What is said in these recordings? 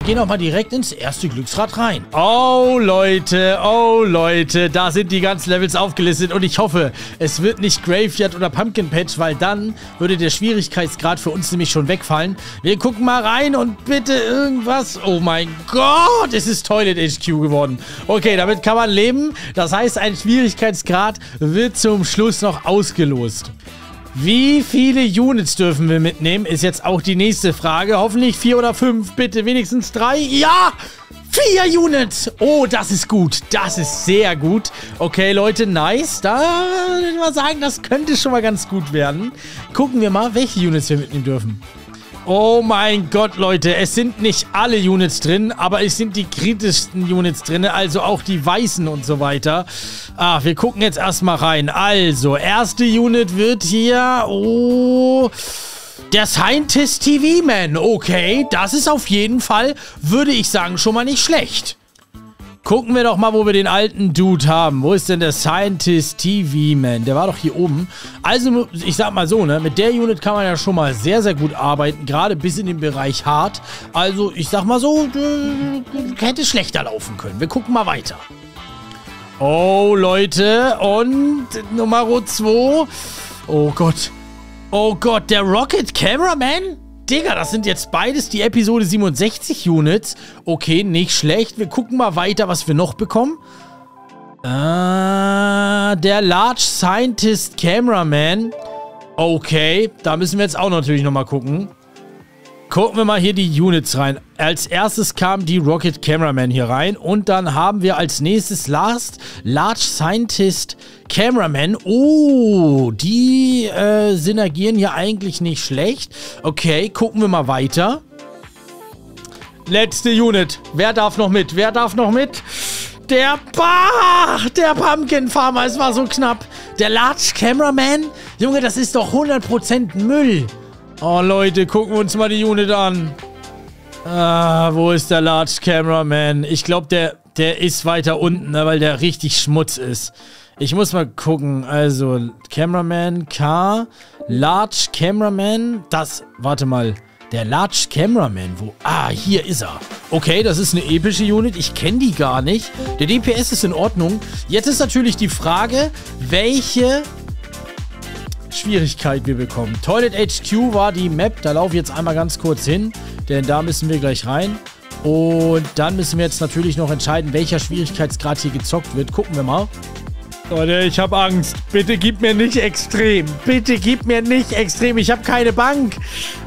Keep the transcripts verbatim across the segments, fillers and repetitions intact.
gehen auch mal direkt ins erste Glücksrad rein. Oh, Leute, oh, Leute, da sind die ganzen Levels aufgelistet und ich hoffe, es wird nicht Graveyard oder Pumpkin Patch, weil dann würde der Schwierigkeitsgrad für uns nämlich schon wegfallen. Wir gucken mal rein und bitte irgendwas. Oh mein Gott, es ist Toilet H Q geworden. Okay, damit kann man leben. Das heißt, ein Schwierigkeitsgrad wird zum Schluss noch ausgelost. Wie viele Units dürfen wir mitnehmen, ist jetzt auch die nächste Frage. Hoffentlich vier oder fünf, bitte wenigstens drei. Ja, vier Units. Oh, das ist gut. Das ist sehr gut. Okay, Leute, nice. Da würde ich mal sagen, das könnte schon mal ganz gut werden. Gucken wir mal, welche Units wir mitnehmen dürfen. Oh mein Gott, Leute, es sind nicht alle Units drin, aber es sind die kritischsten Units drin, also auch die weißen und so weiter. Ah, wir gucken jetzt erstmal rein. Also, erste Unit wird hier, oh, der Scientist T V-Man. Okay, das ist auf jeden Fall, würde ich sagen, schon mal nicht schlecht. Gucken wir doch mal, wo wir den alten Dude haben. Wo ist denn der Scientist T V-Man? Der war doch hier oben. Also, ich sag mal so, ne, mit der Unit kann man ja schon mal sehr, sehr gut arbeiten. Gerade bis in den Bereich Hard. Also, ich sag mal so, äh, hätte schlechter laufen können. Wir gucken mal weiter. Oh, Leute. Und Nummer zwei. Oh Gott. Oh Gott, der Rocket Cameraman? Digga, das sind jetzt beides die Episode siebenundsechzig Units. Okay, nicht schlecht. Wir gucken mal weiter, was wir noch bekommen. Äh, der Large Scientist Cameraman. Okay, da müssen wir jetzt auch natürlich nochmal gucken. Gucken wir mal hier die Units rein. Als erstes kam die Rocket Cameraman hier rein. Und dann haben wir als nächstes Last Large Scientist Cameraman. Oh, die äh, synergieren hier eigentlich nicht schlecht. Okay, gucken wir mal weiter. Letzte Unit. Wer darf noch mit? Wer darf noch mit? Der, bah, der Pumpkin Farmer. Es war so knapp. Der Large Cameraman. Junge, das ist doch hundert Prozent Müll. Oh, Leute, gucken wir uns mal die Unit an. Ah, wo ist der Large Cameraman? Ich glaube, der, der ist weiter unten, ne, weil der richtig Schmutz ist. Ich muss mal gucken. Also, Cameraman K. Large Cameraman. Das, warte mal. Der Large Cameraman, wo... Ah, hier ist er. Okay, das ist eine epische Unit. Ich kenne die gar nicht. Der D P S ist in Ordnung. Jetzt ist natürlich die Frage, welche Schwierigkeit wir bekommen. Toilet H Q war die Map. Da laufe ich jetzt einmal ganz kurz hin, denn da müssen wir gleich rein. Und dann müssen wir jetzt natürlich noch entscheiden, welcher Schwierigkeitsgrad hier gezockt wird. Gucken wir mal. Leute, ich habe Angst. Bitte gib mir nicht extrem. Bitte gib mir nicht extrem. Ich habe keine Bank.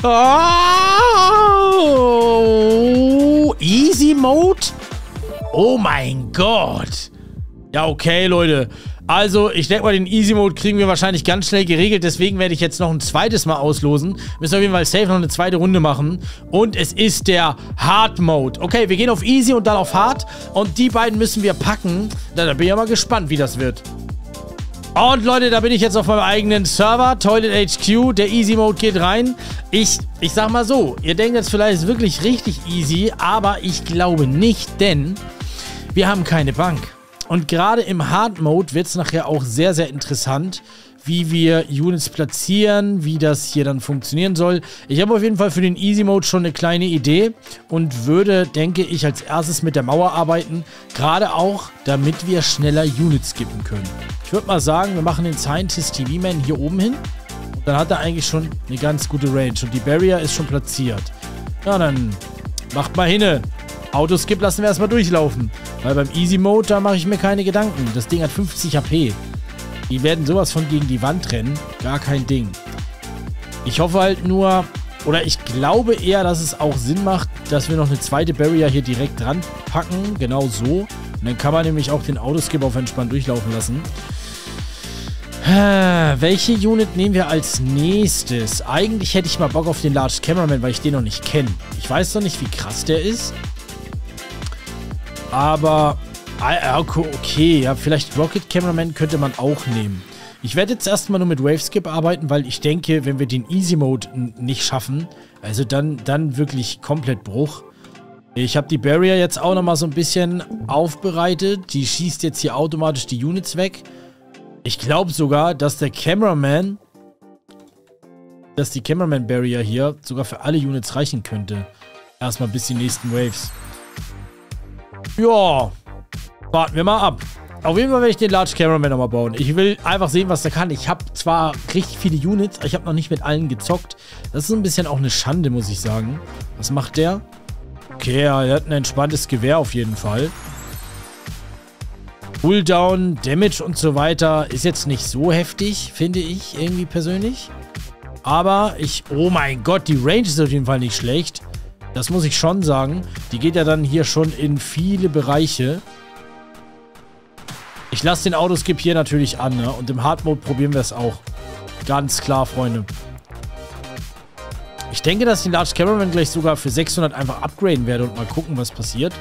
Oh, Easy Mode? Oh mein Gott. Ja, okay, Leute. Also, ich denke mal, den Easy Mode kriegen wir wahrscheinlich ganz schnell geregelt. Deswegen werde ich jetzt noch ein zweites Mal auslosen. Müssen wir auf jeden Fall safe noch eine zweite Runde machen. Und es ist der Hard Mode. Okay, wir gehen auf Easy und dann auf Hard. Und die beiden müssen wir packen. Da, da bin ich ja mal gespannt, wie das wird. Und Leute, da bin ich jetzt auf meinem eigenen Server. Toilet H Q. Der Easy Mode geht rein. Ich, ich sag mal so, ihr denkt jetzt vielleicht wirklich richtig easy. Aber ich glaube nicht, denn wir haben keine Bank. Und gerade im Hard Mode wird es nachher auch sehr, sehr interessant, wie wir Units platzieren, wie das hier dann funktionieren soll. Ich habe auf jeden Fall für den Easy Mode schon eine kleine Idee und würde, denke ich, als erstes mit der Mauer arbeiten. Gerade auch, damit wir schneller Units skippen können. Ich würde mal sagen, wir machen den Scientist T V-Man hier oben hin. Und dann hat er eigentlich schon eine ganz gute Range. Und die Barrier ist schon platziert. Ja, dann macht mal hinne. Autoskip lassen wir erstmal durchlaufen. Weil beim Easy Mode, da mache ich mir keine Gedanken. Das Ding hat fünfzig H P. Die werden sowas von gegen die Wand rennen. Gar kein Ding. Ich hoffe halt nur, oder ich glaube eher, dass es auch Sinn macht, dass wir noch eine zweite Barrier hier direkt dran packen. Genau so. Und dann kann man nämlich auch den Autoskip auf entspannt durchlaufen lassen. Welche Unit nehmen wir als nächstes? Eigentlich hätte ich mal Bock auf den Large Cameraman, weil ich den noch nicht kenne. Ich weiß noch nicht, wie krass der ist. Aber, okay, ja, vielleicht Rocket Cameraman könnte man auch nehmen. Ich werde jetzt erstmal nur mit Waveskip arbeiten, weil ich denke, wenn wir den Easy Mode nicht schaffen, also dann, dann wirklich komplett Bruch. Ich habe die Barrier jetzt auch nochmal so ein bisschen aufbereitet. Die schießt jetzt hier automatisch die Units weg. Ich glaube sogar, dass der Cameraman, dass die Cameraman Barrier hier sogar für alle Units reichen könnte. Erstmal bis die nächsten Waves. Ja. Warten wir mal ab. Auf jeden Fall werde ich den Large Cameraman nochmal bauen. Ich will einfach sehen, was der kann. Ich habe zwar richtig viele Units, aber ich habe noch nicht mit allen gezockt. Das ist so ein bisschen auch eine Schande, muss ich sagen. Was macht der? Okay, ja, er hat ein entspanntes Gewehr auf jeden Fall. Cooldown, Damage und so weiter ist jetzt nicht so heftig, finde ich irgendwie persönlich. Aber ich... Oh mein Gott, die Range ist auf jeden Fall nicht schlecht. Das muss ich schon sagen. Die geht ja dann hier schon in viele Bereiche. Ich lasse den Autoskip hier natürlich an, ne? Und im Hard Mode probieren wir es auch. Ganz klar, Freunde. Ich denke, dass ich den Large Cameraman gleich sogar für sechshundert einfach upgraden werde und mal gucken, was passiert.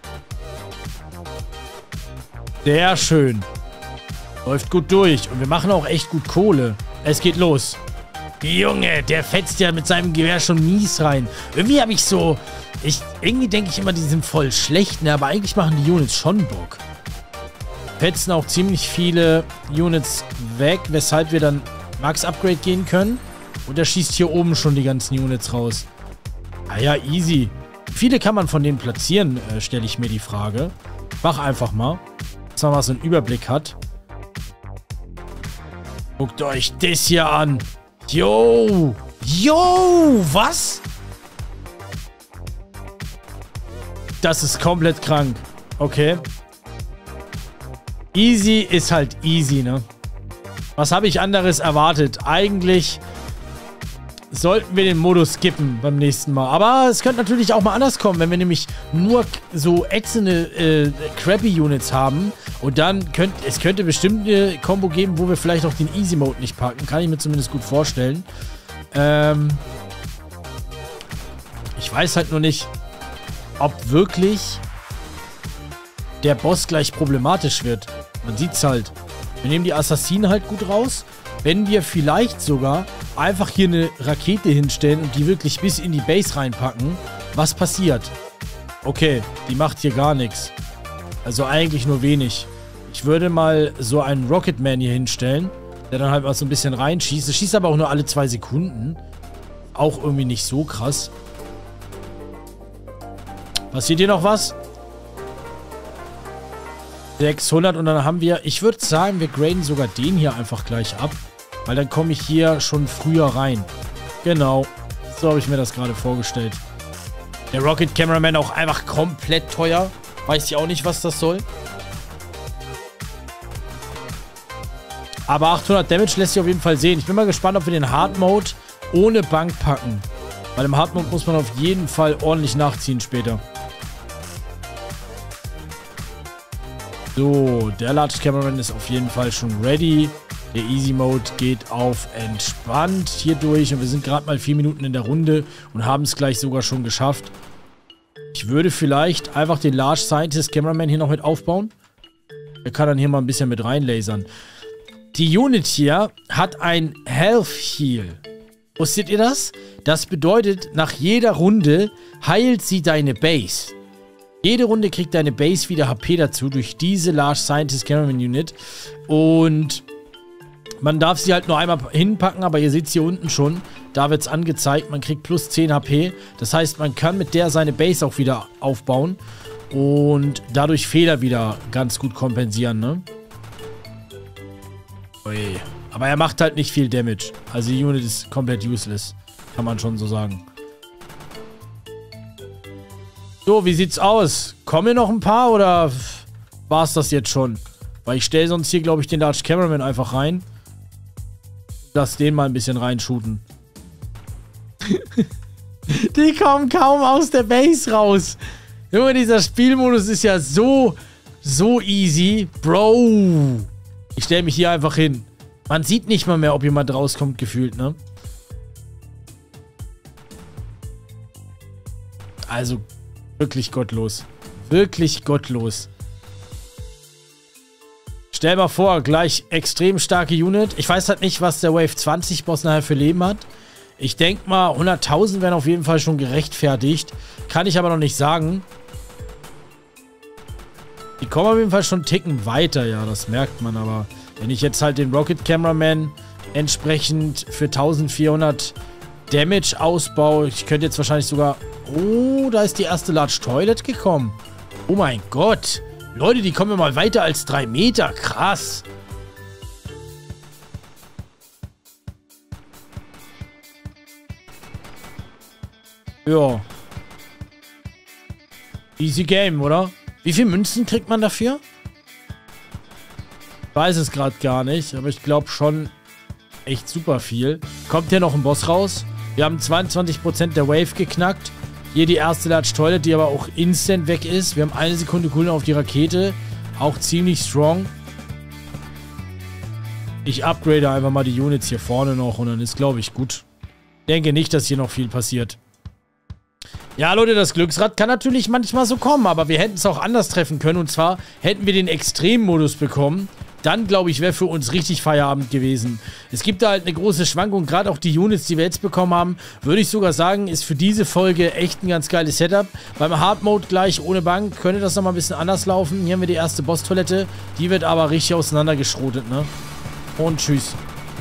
Sehr schön. Läuft gut durch. Und wir machen auch echt gut Kohle. Es geht los. Junge, der fetzt ja mit seinem Gewehr schon mies rein. Irgendwie habe ich so... Ich, irgendwie denke ich immer, die sind voll schlecht, ne? Aber eigentlich machen die Units schon Bock. Fetzen auch ziemlich viele Units weg, weshalb wir dann Max-Upgrade gehen können. Und er schießt hier oben schon die ganzen Units raus. Ah ja, easy. Viele kann man von denen platzieren, äh, stelle ich mir die Frage. Mach einfach mal. Dass man mal so einen Überblick hat. Guckt euch das hier an. Yo! Yo! Was? Das ist komplett krank. Okay. Easy ist halt easy, ne? Was habe ich anderes erwartet? Eigentlich sollten wir den Modus skippen beim nächsten Mal. Aber es könnte natürlich auch mal anders kommen, wenn wir nämlich nur so ätzende äh, crappy Units haben. Und dann könnte es könnte bestimmt eine Combo geben, wo wir vielleicht auch den Easy Mode nicht packen. Kann ich mir zumindest gut vorstellen. Ähm ich weiß halt nur nicht, ob wirklich der Boss gleich problematisch wird. Man sieht's halt. Wir nehmen die Assassinen halt gut raus. Wenn wir vielleicht sogar einfach hier eine Rakete hinstellen und die wirklich bis in die Base reinpacken, was passiert? Okay, die macht hier gar nichts. Also eigentlich nur wenig. Ich würde mal so einen Rocketman hier hinstellen, der dann halt mal so ein bisschen reinschießt. Das schießt aber auch nur alle zwei Sekunden. Auch irgendwie nicht so krass. Passiert hier noch was? sechshundert und dann haben wir, ich würde sagen, wir graden sogar den hier einfach gleich ab, weil dann komme ich hier schon früher rein. Genau, so habe ich mir das gerade vorgestellt. Der Rocket Cameraman auch einfach komplett teuer, weiß ich auch nicht, was das soll. Aber achthundert Damage lässt sich auf jeden Fall sehen. Ich bin mal gespannt, ob wir den Hard Mode ohne Bank packen, weil im Hard Mode muss man auf jeden Fall ordentlich nachziehen später. So, der Large Cameraman ist auf jeden Fall schon ready. Der Easy Mode geht auf entspannt hier durch. Und wir sind gerade mal vier Minuten in der Runde und haben es gleich sogar schon geschafft. Ich würde vielleicht einfach den Large Scientist Cameraman hier noch mit aufbauen. Der kann dann hier mal ein bisschen mit reinlasern. Die Unit hier hat ein Health Heal. Wusstet ihr das? Das bedeutet, nach jeder Runde heilt sie deine Base. Jede Runde kriegt deine Base wieder H P dazu durch diese Large Scientist Cameraman Unit. Und man darf sie halt nur einmal hinpacken, aber ihr seht es hier unten schon. Da wird es angezeigt, man kriegt plus zehn H P. Das heißt, man kann mit der seine Base auch wieder aufbauen und dadurch Fehler wieder ganz gut kompensieren, ne? Ui. Aber er macht halt nicht viel Damage. Also die Unit ist komplett useless. Kann man schon so sagen. So, wie sieht's aus? Kommen hier noch ein paar oder war es das jetzt schon? Weil ich stelle sonst hier, glaube ich, den Large Cameraman einfach rein. Lass den mal ein bisschen reinshooten. Die kommen kaum aus der Base raus. Junge, dieser Spielmodus ist ja so, so easy. Bro. Ich stelle mich hier einfach hin. Man sieht nicht mal mehr, ob jemand rauskommt, gefühlt, ne? Also... Wirklich gottlos. Wirklich gottlos. Stell mal vor, gleich extrem starke Unit. Ich weiß halt nicht, was der Wave zwanzig Boss nachher für Leben hat. Ich denke mal, hunderttausend wären auf jeden Fall schon gerechtfertigt. Kann ich aber noch nicht sagen. Die kommen auf jeden Fall schon einen Ticken weiter, ja, das merkt man. Aber wenn ich jetzt halt den Rocket Cameraman entsprechend für eintausendvierhundert Damage ausbaue, ich könnte jetzt wahrscheinlich sogar Oh, da ist die erste Large Toilet gekommen. Oh mein Gott. Leute, die kommen mal weiter als drei Meter. Krass. Ja. Easy Game, oder? Wie viele Münzen kriegt man dafür? Ich weiß es gerade gar nicht, aber ich glaube schon echt super viel. Kommt hier noch ein Boss raus? Wir haben zweiundzwanzig Prozent der Wave geknackt. Hier die erste Large Toilet, die aber auch instant weg ist. Wir haben eine Sekunde Cooldown auf die Rakete. Auch ziemlich strong. Ich upgrade einfach mal die Units hier vorne noch und dann ist, glaube ich, gut. Denke nicht, dass hier noch viel passiert. Ja, Leute, das Glücksrad kann natürlich manchmal so kommen, aber wir hätten es auch anders treffen können. Und zwar hätten wir den Extremmodus bekommen. Dann, glaube ich, wäre für uns richtig Feierabend gewesen. Es gibt da halt eine große Schwankung. Gerade auch die Units, die wir jetzt bekommen haben, würde ich sogar sagen, ist für diese Folge echt ein ganz geiles Setup. Beim Hard Mode gleich ohne Bank könnte das nochmal ein bisschen anders laufen. Hier haben wir die erste Boss-Toilette. Die wird aber richtig auseinandergeschrotet, ne? Und tschüss.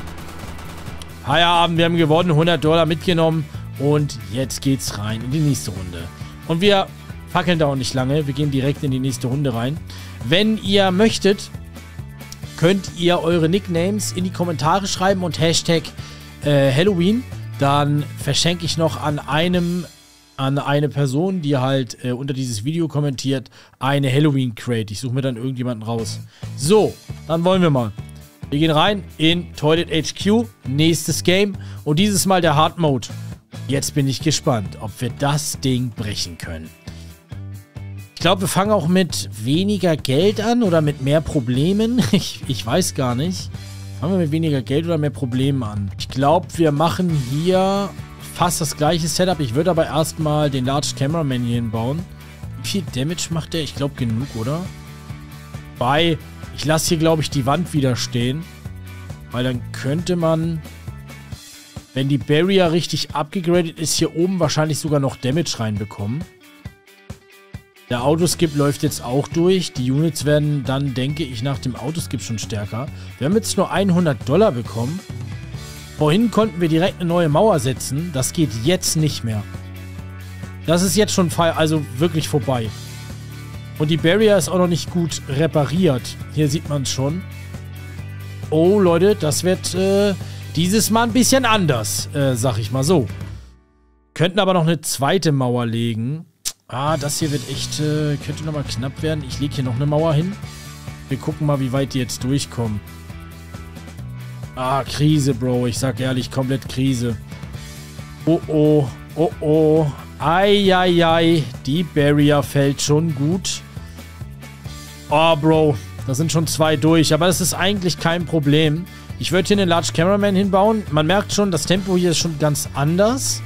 Feierabend, wir haben gewonnen, hundert Dollar mitgenommen. Und jetzt geht's rein in die nächste Runde. Und wir fackeln da auch nicht lange. Wir gehen direkt in die nächste Runde rein. Wenn ihr möchtet, könnt ihr eure Nicknames in die Kommentare schreiben und Hashtag äh, Halloween. Dann verschenke ich noch an einem, an eine Person, die halt äh, unter dieses Video kommentiert, eine Halloween Crate. Ich suche mir dann irgendjemanden raus. So, dann wollen wir mal. Wir gehen rein in Toilet H Q, nächstes Game und dieses Mal der Hard Mode. Jetzt bin ich gespannt, ob wir das Ding brechen können. Ich glaube, wir fangen auch mit weniger Geld an oder mit mehr Problemen. Ich, ich weiß gar nicht. Fangen wir mit weniger Geld oder mehr Problemen an? Ich glaube, wir machen hier fast das gleiche Setup. Ich würde aber erstmal den Large Cameraman hier hinbauen. Wie viel Damage macht der? Ich glaube, genug, oder? Bei, ich lasse hier, glaube ich, die Wand wieder stehen. Weil dann könnte man, wenn die Barrier richtig abgegradet ist, hier oben wahrscheinlich sogar noch Damage reinbekommen. Der Autoskip läuft jetzt auch durch. Die Units werden dann, denke ich, nach dem Autoskip schon stärker. Wir haben jetzt nur hundert Dollar bekommen. Vorhin konnten wir direkt eine neue Mauer setzen. Das geht jetzt nicht mehr. Das ist jetzt schon also wirklich vorbei. Und die Barrier ist auch noch nicht gut repariert. Hier sieht man es schon. Oh, Leute, das wird äh, dieses Mal ein bisschen anders, äh, sag ich mal so. Könnten aber noch eine zweite Mauer legen. Ah, das hier wird echt, äh, könnte nochmal knapp werden. Ich lege hier noch eine Mauer hin. Wir gucken mal, wie weit die jetzt durchkommen. Ah, Krise, Bro. Ich sag ehrlich, komplett Krise. Oh, oh. Oh, oh. Eieiei. Die Barrier fällt schon gut. Oh, Bro. Da sind schon zwei durch. Aber das ist eigentlich kein Problem. Ich würde hier einen Large Cameraman hinbauen. Man merkt schon, das Tempo hier ist schon ganz anders.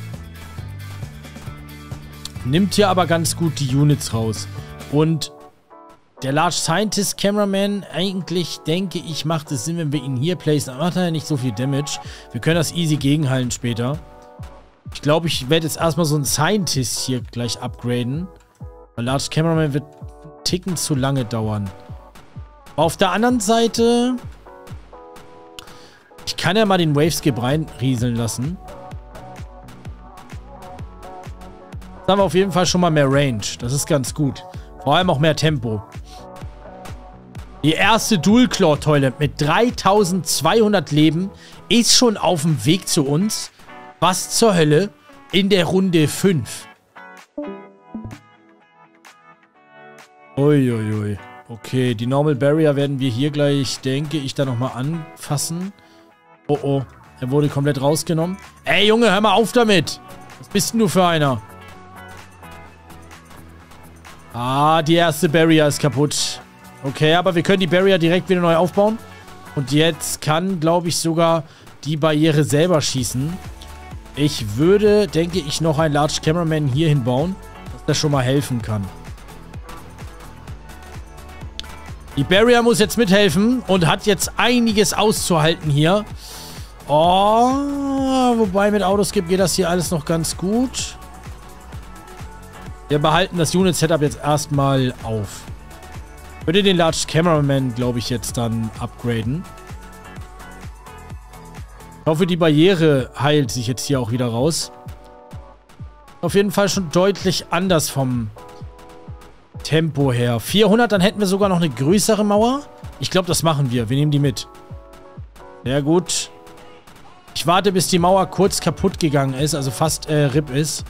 Nimmt hier aber ganz gut die Units raus. Und der Large Scientist Cameraman, eigentlich denke ich, macht es Sinn, wenn wir ihn hier placen. Aber macht er ja nicht so viel Damage. Wir können das easy gegenhalten später. Ich glaube, ich werde jetzt erstmal so einen Scientist hier gleich upgraden. Weil Large Cameraman wird einen Ticken zu lange dauern. Auf der anderen Seite, ich kann ja mal den Waveskip reinrieseln lassen. Jetzt haben wir auf jeden Fall schon mal mehr Range. Das ist ganz gut. Vor allem auch mehr Tempo. Die erste Dual Claw Toilet mit dreitausendzweihundert Leben ist schon auf dem Weg zu uns. Was zur Hölle? In der Runde fünf. Uiuiui. Okay, die Normal Barrier werden wir hier gleich, denke ich, da nochmal anfassen. Oh oh, er wurde komplett rausgenommen. Ey Junge, hör mal auf damit. Was bist denn du für einer? Ah, die erste Barrier ist kaputt. Okay, aber wir können die Barrier direkt wieder neu aufbauen. Und jetzt kann, glaube ich, sogar die Barriere selber schießen. Ich würde, denke ich, noch einen Large Cameraman hier hinbauen, dass das schon mal helfen kann. Die Barrier muss jetzt mithelfen und hat jetzt einiges auszuhalten hier. Oh, wobei mit Autoskip geht das hier alles noch ganz gut. Wir behalten das Unit-Setup jetzt erstmal auf. Ich würde den Large Cameraman, glaube ich, jetzt dann upgraden. Ich hoffe, die Barriere heilt sich jetzt hier auch wieder raus. Auf jeden Fall schon deutlich anders vom Tempo her. vierhundert, dann hätten wir sogar noch eine größere Mauer. Ich glaube, das machen wir. Wir nehmen die mit. Sehr gut. Ich warte, bis die Mauer kurz kaputt gegangen ist, also fast äh, R I P ist.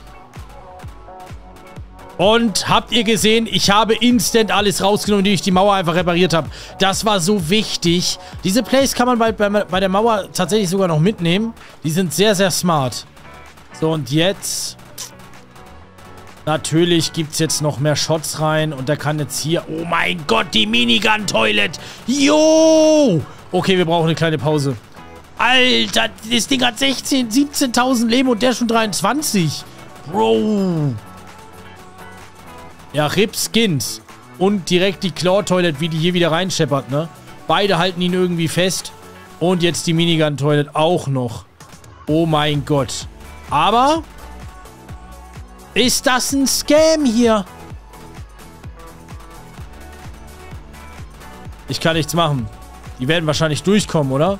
Und habt ihr gesehen, ich habe instant alles rausgenommen, indem ich die Mauer einfach repariert habe. Das war so wichtig. Diese Plays kann man bei, bei, bei der Mauer tatsächlich sogar noch mitnehmen. Die sind sehr, sehr smart. So, und jetzt... Natürlich gibt es jetzt noch mehr Shots rein. Und da kann jetzt hier... Oh mein Gott, die Minigun-Toilet. Jo! Okay, wir brauchen eine kleine Pause. Alter, das Ding hat sechzehn, siebzehntausend Leben und der schon dreiundzwanzig. Bro. Ja, R I P Skins. Und direkt die Claw-Toilet, wie die hier wieder reinscheppert, ne? Beide halten ihn irgendwie fest. Und jetzt die Minigun-Toilet auch noch. Oh mein Gott. Aber... Ist das ein Scam hier? Ich kann nichts machen. Die werden wahrscheinlich durchkommen, oder?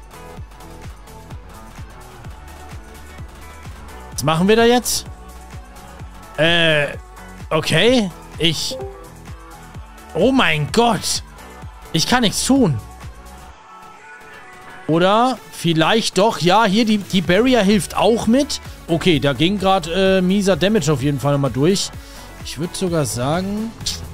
Was machen wir da jetzt? Äh, okay. Ich... Oh mein Gott. Ich kann nichts tun. Oder vielleicht doch. Ja, hier, die, die Barrier hilft auch mit. Okay, da ging gerade äh, mieser Damage auf jeden Fall nochmal durch. Ich würde sogar sagen...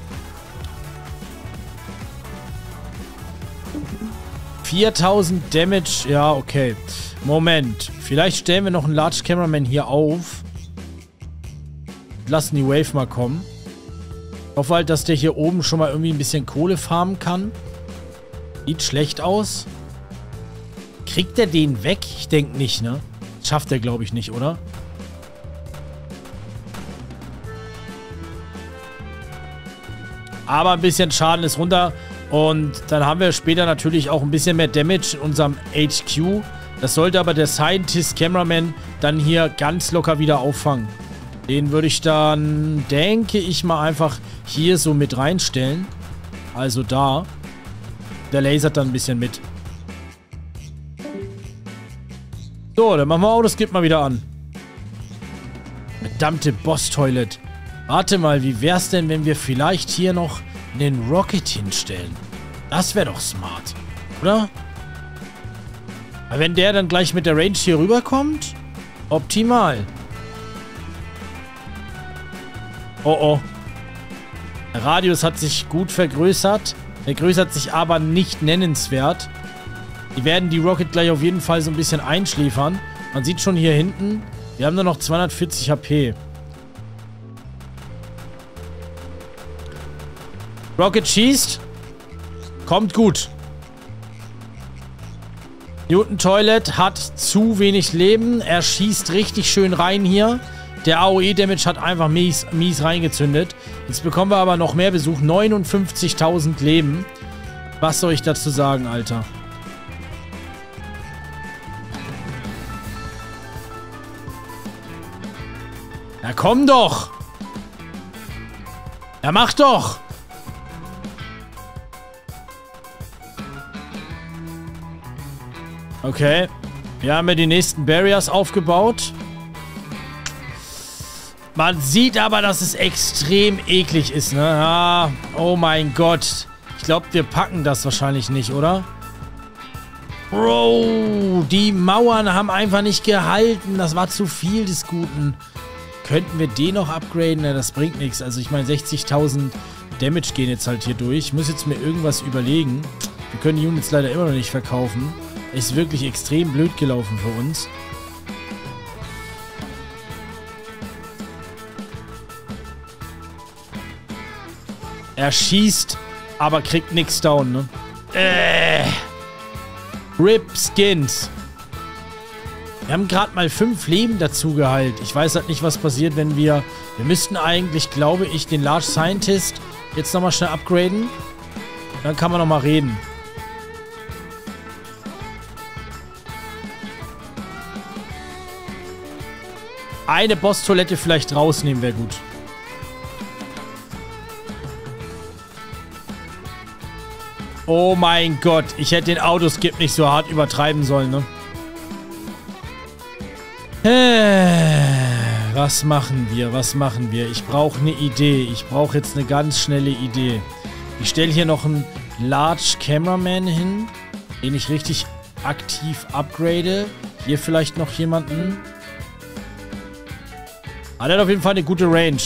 viertausend Damage. Ja, okay. Moment. Vielleicht stellen wir noch einen Large Cameraman hier auf. Lassen die Wave mal kommen. Ich hoffe halt, dass der hier oben schon mal irgendwie ein bisschen Kohle farmen kann. Sieht schlecht aus. Kriegt er den weg? Ich denke nicht, ne? Schafft er, glaube ich, nicht, oder? Aber ein bisschen Schaden ist runter. Und dann haben wir später natürlich auch ein bisschen mehr Damage in unserem H Q. Das sollte aber der Scientist Cameraman dann hier ganz locker wieder auffangen. Den würde ich dann, denke ich mal, einfach hier so mit reinstellen. Also da. Der lasert dann ein bisschen mit. So, dann machen wir auch das Skip mal wieder an. Verdammte Boss-Toilet. Warte mal, wie wär's denn, wenn wir vielleicht hier noch einen Rocket hinstellen? Das wäre doch smart, oder? Aber wenn der dann gleich mit der Range hier rüberkommt, optimal. Oh oh. Der Radius hat sich gut vergrößert. Vergrößert sich aber nicht nennenswert. Die werden die Rocket gleich auf jeden Fall so ein bisschen einschläfern. Man sieht schon hier hinten, wir haben nur noch zweihundertvierzig H P. Rocket schießt. Kommt gut. Newton Toilet hat zu wenig Leben. Er schießt richtig schön rein hier. Der A O E-Damage hat einfach mies, mies reingezündet. Jetzt bekommen wir aber noch mehr Besuch. neunundfünfzigtausend Leben. Was soll ich dazu sagen, Alter? Ja, komm doch! Ja, mach doch! Okay. Wir haben ja die nächsten Barriers aufgebaut. Man sieht aber, dass es extrem eklig ist, ne? Ja, oh mein Gott. Ich glaube, wir packen das wahrscheinlich nicht, oder? Bro, die Mauern haben einfach nicht gehalten. Das war zu viel des Guten. Könnten wir den noch upgraden? Ja, das bringt nichts. Also ich meine, sechzigtausend Damage gehen jetzt halt hier durch. Ich muss jetzt mir irgendwas überlegen. Wir können die Units leider immer noch nicht verkaufen. Ist wirklich extrem blöd gelaufen für uns. Er schießt, aber kriegt nichts down, ne? Äh. R I P Skins. Wir haben gerade mal fünf Leben dazu geheilt. Ich weiß halt nicht, was passiert, wenn wir... Wir müssten eigentlich, glaube ich, den Large Scientist jetzt nochmal schnell upgraden. Dann kann man nochmal reden. Eine Boss-Toilette vielleicht rausnehmen wäre gut. Oh mein Gott. Ich hätte den Autoskip nicht so hart übertreiben sollen, ne? Was machen wir? Was machen wir? Ich brauche eine Idee. Ich brauche jetzt eine ganz schnelle Idee. Ich stelle hier noch einen Large Cameraman hin, den ich richtig aktiv upgrade. Hier vielleicht noch jemanden. Ah, der hat auf jeden Fall eine gute Range.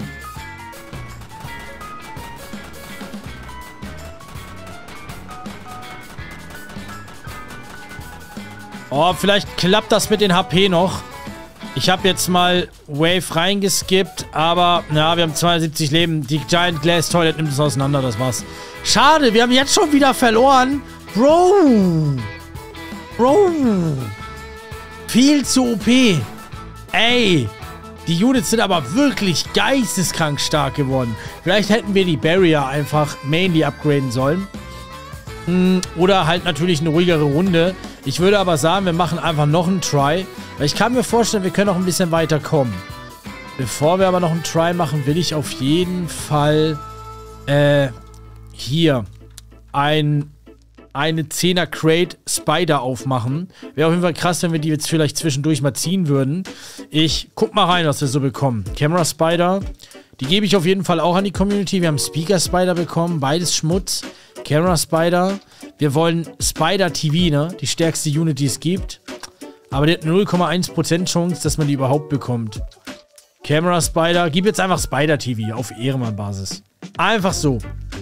Oh, vielleicht klappt das mit den H P noch. Ich habe jetzt mal Wave reingeskippt, aber na, wir haben zweiundsiebzig Leben. Die Giant Glass Toilet nimmt es auseinander, das war's. Schade, wir haben jetzt schon wieder verloren. Bro. Bro. Viel zu O P. Ey. Die Units sind aber wirklich geisteskrank stark geworden. Vielleicht hätten wir die Barrier einfach mainly upgraden sollen. Oder halt natürlich eine ruhigere Runde. Ich würde aber sagen, wir machen einfach noch einen Try. Weil ich kann mir vorstellen, wir können noch ein bisschen weiter kommen. Bevor wir aber noch einen Try machen, will ich auf jeden Fall äh, hier ein, eine zehner Crate Spider aufmachen. Wäre auf jeden Fall krass, wenn wir die jetzt vielleicht zwischendurch mal ziehen würden. Ich guck mal rein, was wir so bekommen. Camera Spider. Die gebe ich auf jeden Fall auch an die Community. Wir haben Speaker Spider bekommen. Beides Schmutz. Camera Spider. Wir wollen Spider T V, ne? Die stärkste Unit, die es gibt. Aber die hat null Komma eins Prozent Chance, dass man die überhaupt bekommt. Camera Spider. Gib jetzt einfach Spider T V auf Ehrenmann-Basis. Einfach so.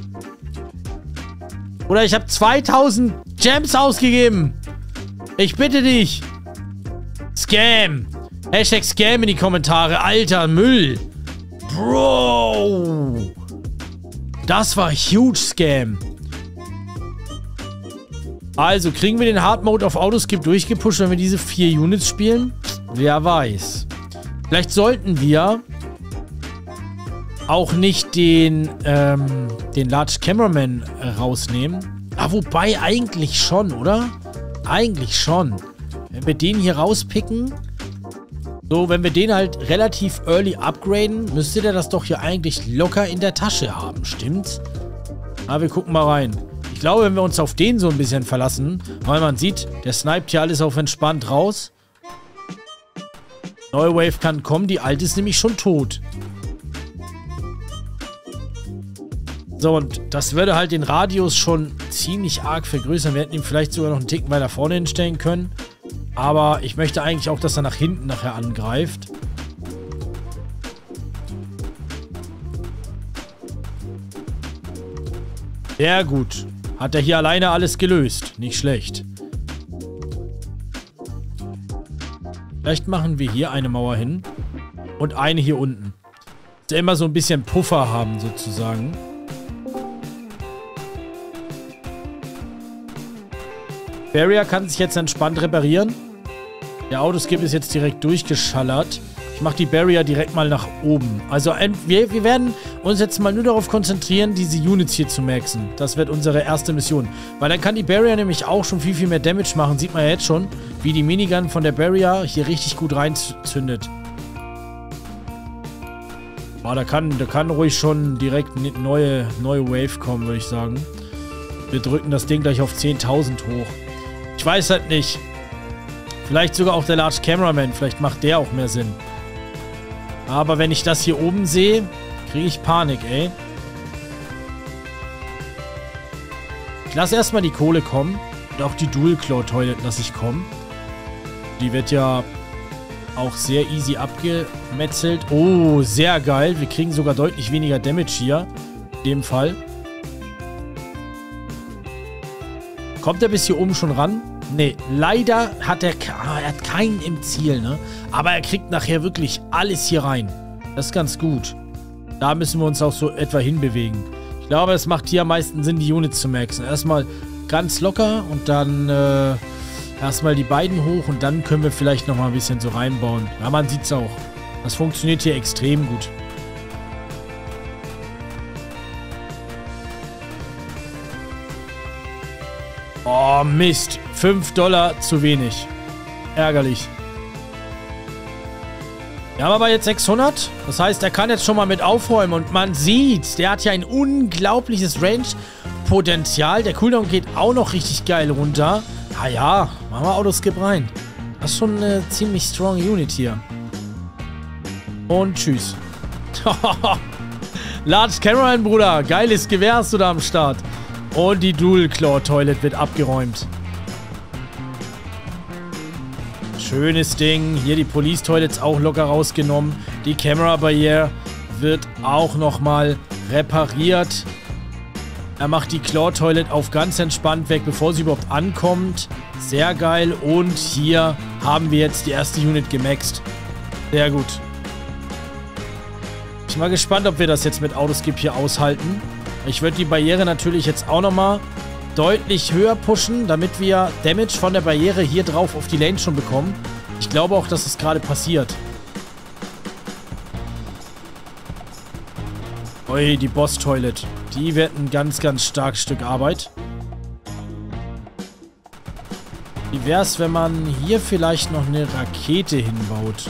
Oder ich habe zweitausend Gems ausgegeben. Ich bitte dich. Scam. Hashtag Scam in die Kommentare. Alter, Müll. Bro. Das war huge Scam. Also, kriegen wir den Hard Mode auf Autoskip durchgepusht, wenn wir diese vier Units spielen? Wer weiß. Vielleicht sollten wir auch nicht den, ähm, den Large Cameraman äh, rausnehmen. Ah, wobei eigentlich schon, oder? Eigentlich schon. Wenn wir den hier rauspicken, so, wenn wir den halt relativ early upgraden, müsste der das doch hier eigentlich locker in der Tasche haben, stimmt's? Ah, wir gucken mal rein. Ich glaube, wenn wir uns auf den so ein bisschen verlassen, weil man sieht, der sniped hier alles auf entspannt raus. Neue Wave kann kommen, die alte ist nämlich schon tot. So, und das würde halt den Radius schon ziemlich arg vergrößern. Wir hätten ihn vielleicht sogar noch einen Ticken weiter vorne hinstellen können. Aber ich möchte eigentlich auch, dass er nach hinten nachher angreift. Sehr gut. Hat er hier alleine alles gelöst. Nicht schlecht. Vielleicht machen wir hier eine Mauer hin. Und eine hier unten. Dass wir immer so ein bisschen Puffer haben, sozusagen. Barrier kann sich jetzt entspannt reparieren. Der Autoskip ist jetzt direkt durchgeschallert. Ich mache die Barrier direkt mal nach oben. Also wir, wir werden uns jetzt mal nur darauf konzentrieren, diese Units hier zu maxen. Das wird unsere erste Mission. Weil dann kann die Barrier nämlich auch schon viel, viel mehr Damage machen. Sieht man ja jetzt schon, wie die Minigun von der Barrier hier richtig gut reinzündet. Oh, da kann, da kann ruhig schon direkt eine neue, neue Wave kommen, würde ich sagen. Wir drücken das Ding gleich auf zehntausend hoch. Ich weiß halt nicht. Vielleicht sogar auch der Large Cameraman. Vielleicht macht der auch mehr Sinn. Aber wenn ich das hier oben sehe, kriege ich Panik, ey. Ich lasse erstmal die Kohle kommen. Und auch die Dual Claw Toilet lasse ich kommen. Die wird ja auch sehr easy abgemetzelt. Oh, sehr geil. Wir kriegen sogar deutlich weniger Damage hier. In dem Fall. Kommt er bis hier oben schon ran? Nee, leider hat er, er hat keinen im Ziel, ne? Aber er kriegt nachher wirklich alles hier rein. Das ist ganz gut. Da müssen wir uns auch so etwa hinbewegen. Ich glaube, es macht hier am meisten Sinn, die Units zu maxen. Erstmal ganz locker und dann äh, erstmal die beiden hoch und dann können wir vielleicht nochmal ein bisschen so reinbauen. Ja, man sieht's auch. Das funktioniert hier extrem gut. Oh, Mist. fünf Dollar zu wenig. Ärgerlich. Wir haben aber jetzt sechshundert. Das heißt, er kann jetzt schon mal mit aufräumen. Und man sieht, der hat ja ein unglaubliches Range-Potenzial. Der Cooldown geht auch noch richtig geil runter. Ah ja, machen wir Autoskip rein. Das ist schon eine ziemlich strong Unit hier. Und tschüss. Large Cameraman, Bruder. Geiles Gewehr hast du da am Start. Und die Dual Claw Toilet wird abgeräumt. Schönes Ding. Hier die Police Toilets auch locker rausgenommen. Die Camera Barriere wird auch nochmal repariert. Er macht die Claw Toilet auf ganz entspannt weg, bevor sie überhaupt ankommt. Sehr geil. Und hier haben wir jetzt die erste Unit gemaxt. Sehr gut. Ich bin mal gespannt, ob wir das jetzt mit Autoskip hier aushalten. Ich würde die Barriere natürlich jetzt auch nochmal deutlich höher pushen, damit wir Damage von der Barriere hier drauf auf die Lane schon bekommen. Ich glaube auch, dass es gerade passiert. Ui, die Boss Toilet. Die wird ein ganz, ganz starkes Stück Arbeit. Wie wäre es, wenn man hier vielleicht noch eine Rakete hinbaut?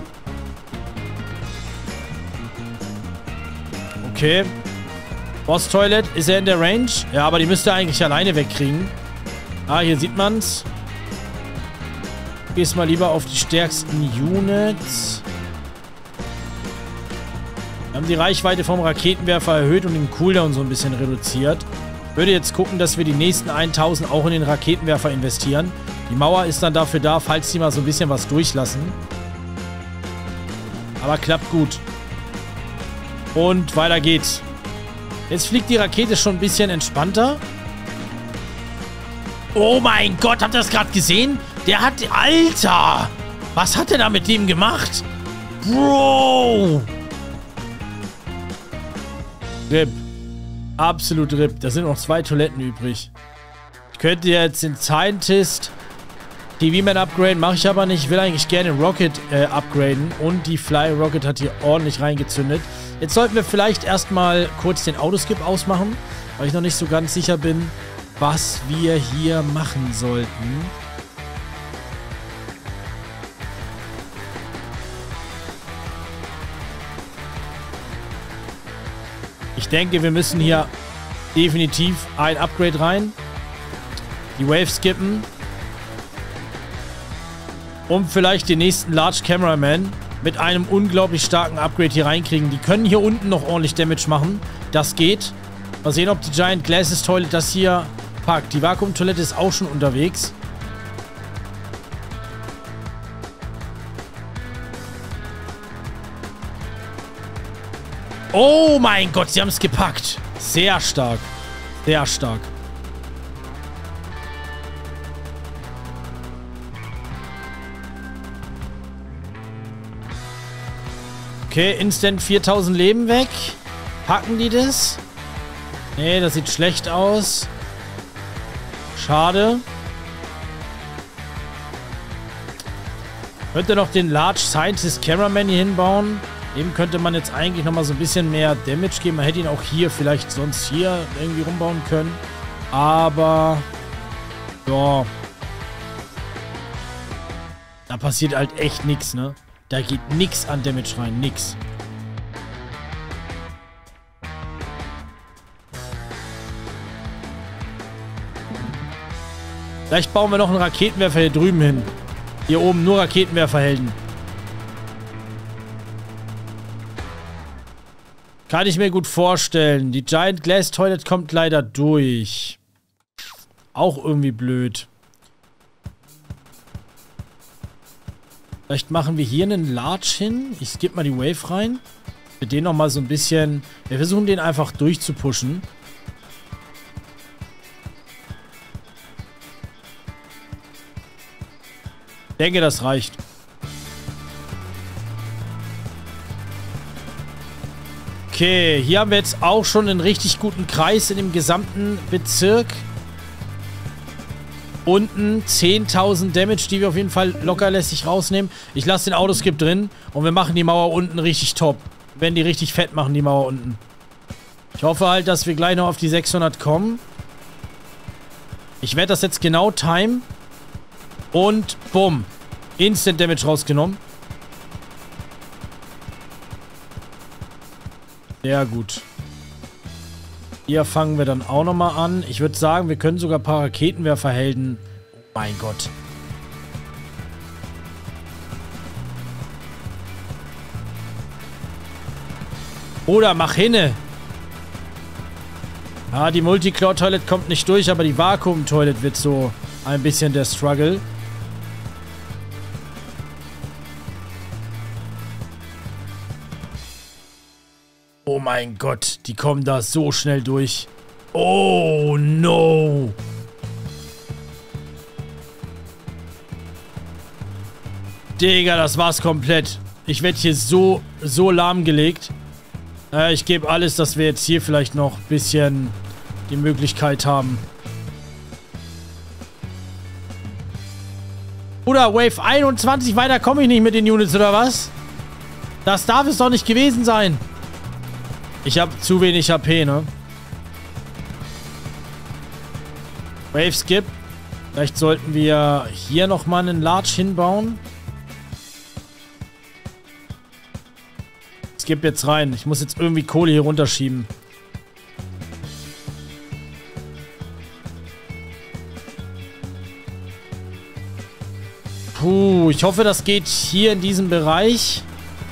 Okay. Boss Toilet, ist er in der Range? Ja, aber die müsste er eigentlich alleine wegkriegen. Ah, hier sieht man's. Gehst mal lieber auf die stärksten Units. Wir haben die Reichweite vom Raketenwerfer erhöht und den Cooldown so ein bisschen reduziert. Ich würde jetzt gucken, dass wir die nächsten tausend auch in den Raketenwerfer investieren. Die Mauer ist dann dafür da, falls die mal so ein bisschen was durchlassen. Aber klappt gut. Und weiter geht's. Jetzt fliegt die Rakete schon ein bisschen entspannter. Oh mein Gott, habt ihr das gerade gesehen? Der hat... Alter! Was hat er da mit dem gemacht? Bro! R I P. Absolut R I P. Da sind noch zwei Toiletten übrig. Ich könnte jetzt den Scientist T V-Man upgraden, mache ich aber nicht. Ich will eigentlich gerne Rocket äh, upgraden. Und die Fly Rocket hat hier ordentlich reingezündet. Jetzt sollten wir vielleicht erstmal kurz den Autoskip ausmachen, weil ich noch nicht so ganz sicher bin, was wir hier machen sollten. Ich denke, wir müssen hier definitiv ein Upgrade rein. Die Wave skippen. Und vielleicht den nächsten Large Cameraman mit einem unglaublich starken Upgrade hier reinkriegen. Die können hier unten noch ordentlich Damage machen. Das geht. Mal sehen, ob die Giant Glasses Toilet das hier packt. Die Vakuumtoilette ist auch schon unterwegs. Oh mein Gott, sie haben es gepackt. Sehr stark. Sehr stark. Okay, instant viertausend Leben weg. Packen die das? Nee, das sieht schlecht aus. Schade. Könnte noch den Large Scientist Cameraman hier hinbauen. Dem könnte man jetzt eigentlich nochmal so ein bisschen mehr Damage geben. Man hätte ihn auch hier vielleicht sonst hier irgendwie rumbauen können. Aber... ja. Da passiert halt echt nichts, ne? Da geht nichts an Damage rein. Nix. Vielleicht bauen wir noch einen Raketenwerfer hier drüben hin. Hier oben nur Raketenwerferhelden. Kann ich mir gut vorstellen. Die Giant Glass Toilet kommt leider durch. Auch irgendwie blöd. Vielleicht machen wir hier einen Large hin. Ich skippe mal die Wave rein. Für den nochmal so ein bisschen... Wir versuchen den einfach durchzupushen. Ich denke, das reicht. Okay, hier haben wir jetzt auch schon einen richtig guten Kreis in dem gesamten Bezirk. Unten zehntausend Damage, die wir auf jeden Fall lockerlässig rausnehmen. Ich lasse den Autoskip drin und wir machen die Mauer unten richtig top. Wir werden die richtig fett machen, die Mauer unten. Ich hoffe halt, dass wir gleich noch auf die sechshundert kommen. Ich werde das jetzt genau timen. Und bumm. Instant Damage rausgenommen. Sehr gut. Hier fangen wir dann auch nochmal an. Ich würde sagen, wir können sogar ein paar Raketenwerferhelden... Oh mein Gott. Oder mach hinne. Ah, die Multiclaw-Toilet kommt nicht durch, aber die Vakuum-Toilet wird so ein bisschen der Struggle. Oh mein Gott, die kommen da so schnell durch. Oh no. Digga, das war's komplett. Ich werde hier so, so lahmgelegt. Äh, ich gebe alles, dass wir jetzt hier vielleicht noch ein bisschen die Möglichkeit haben. Oder Wave einundzwanzig, weiter komme ich nicht mit den Units, oder was? Das darf es doch nicht gewesen sein. Ich habe zu wenig H P, ne? Wave Skip. Vielleicht sollten wir hier nochmal einen Large hinbauen. Skip jetzt rein. Ich muss jetzt irgendwie Kohle hier runterschieben. Puh, ich hoffe, das geht hier in diesem Bereich.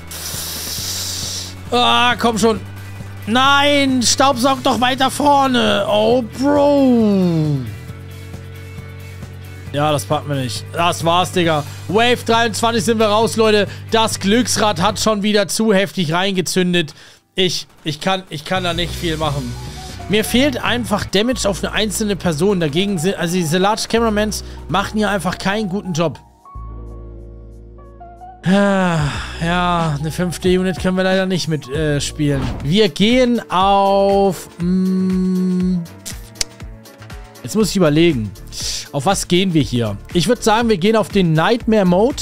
Ah, komm schon. Nein, Staubsaug doch weiter vorne. Oh, Bro. Ja, das packen wir nicht. Das war's, Digga. Wave dreiundzwanzig sind wir raus, Leute. Das Glücksrad hat schon wieder zu heftig reingezündet. Ich, ich kann, ich kann da nicht viel machen. Mir fehlt einfach Damage auf eine einzelne Person. Dagegen sind, also diese Large Cameramans machen hier einfach keinen guten Job. Ja, eine fünf D-Unit können wir leider nicht mitspielen. Äh, wir gehen auf... Mh, jetzt muss ich überlegen. Auf was gehen wir hier? Ich würde sagen, wir gehen auf den Nightmare Mode.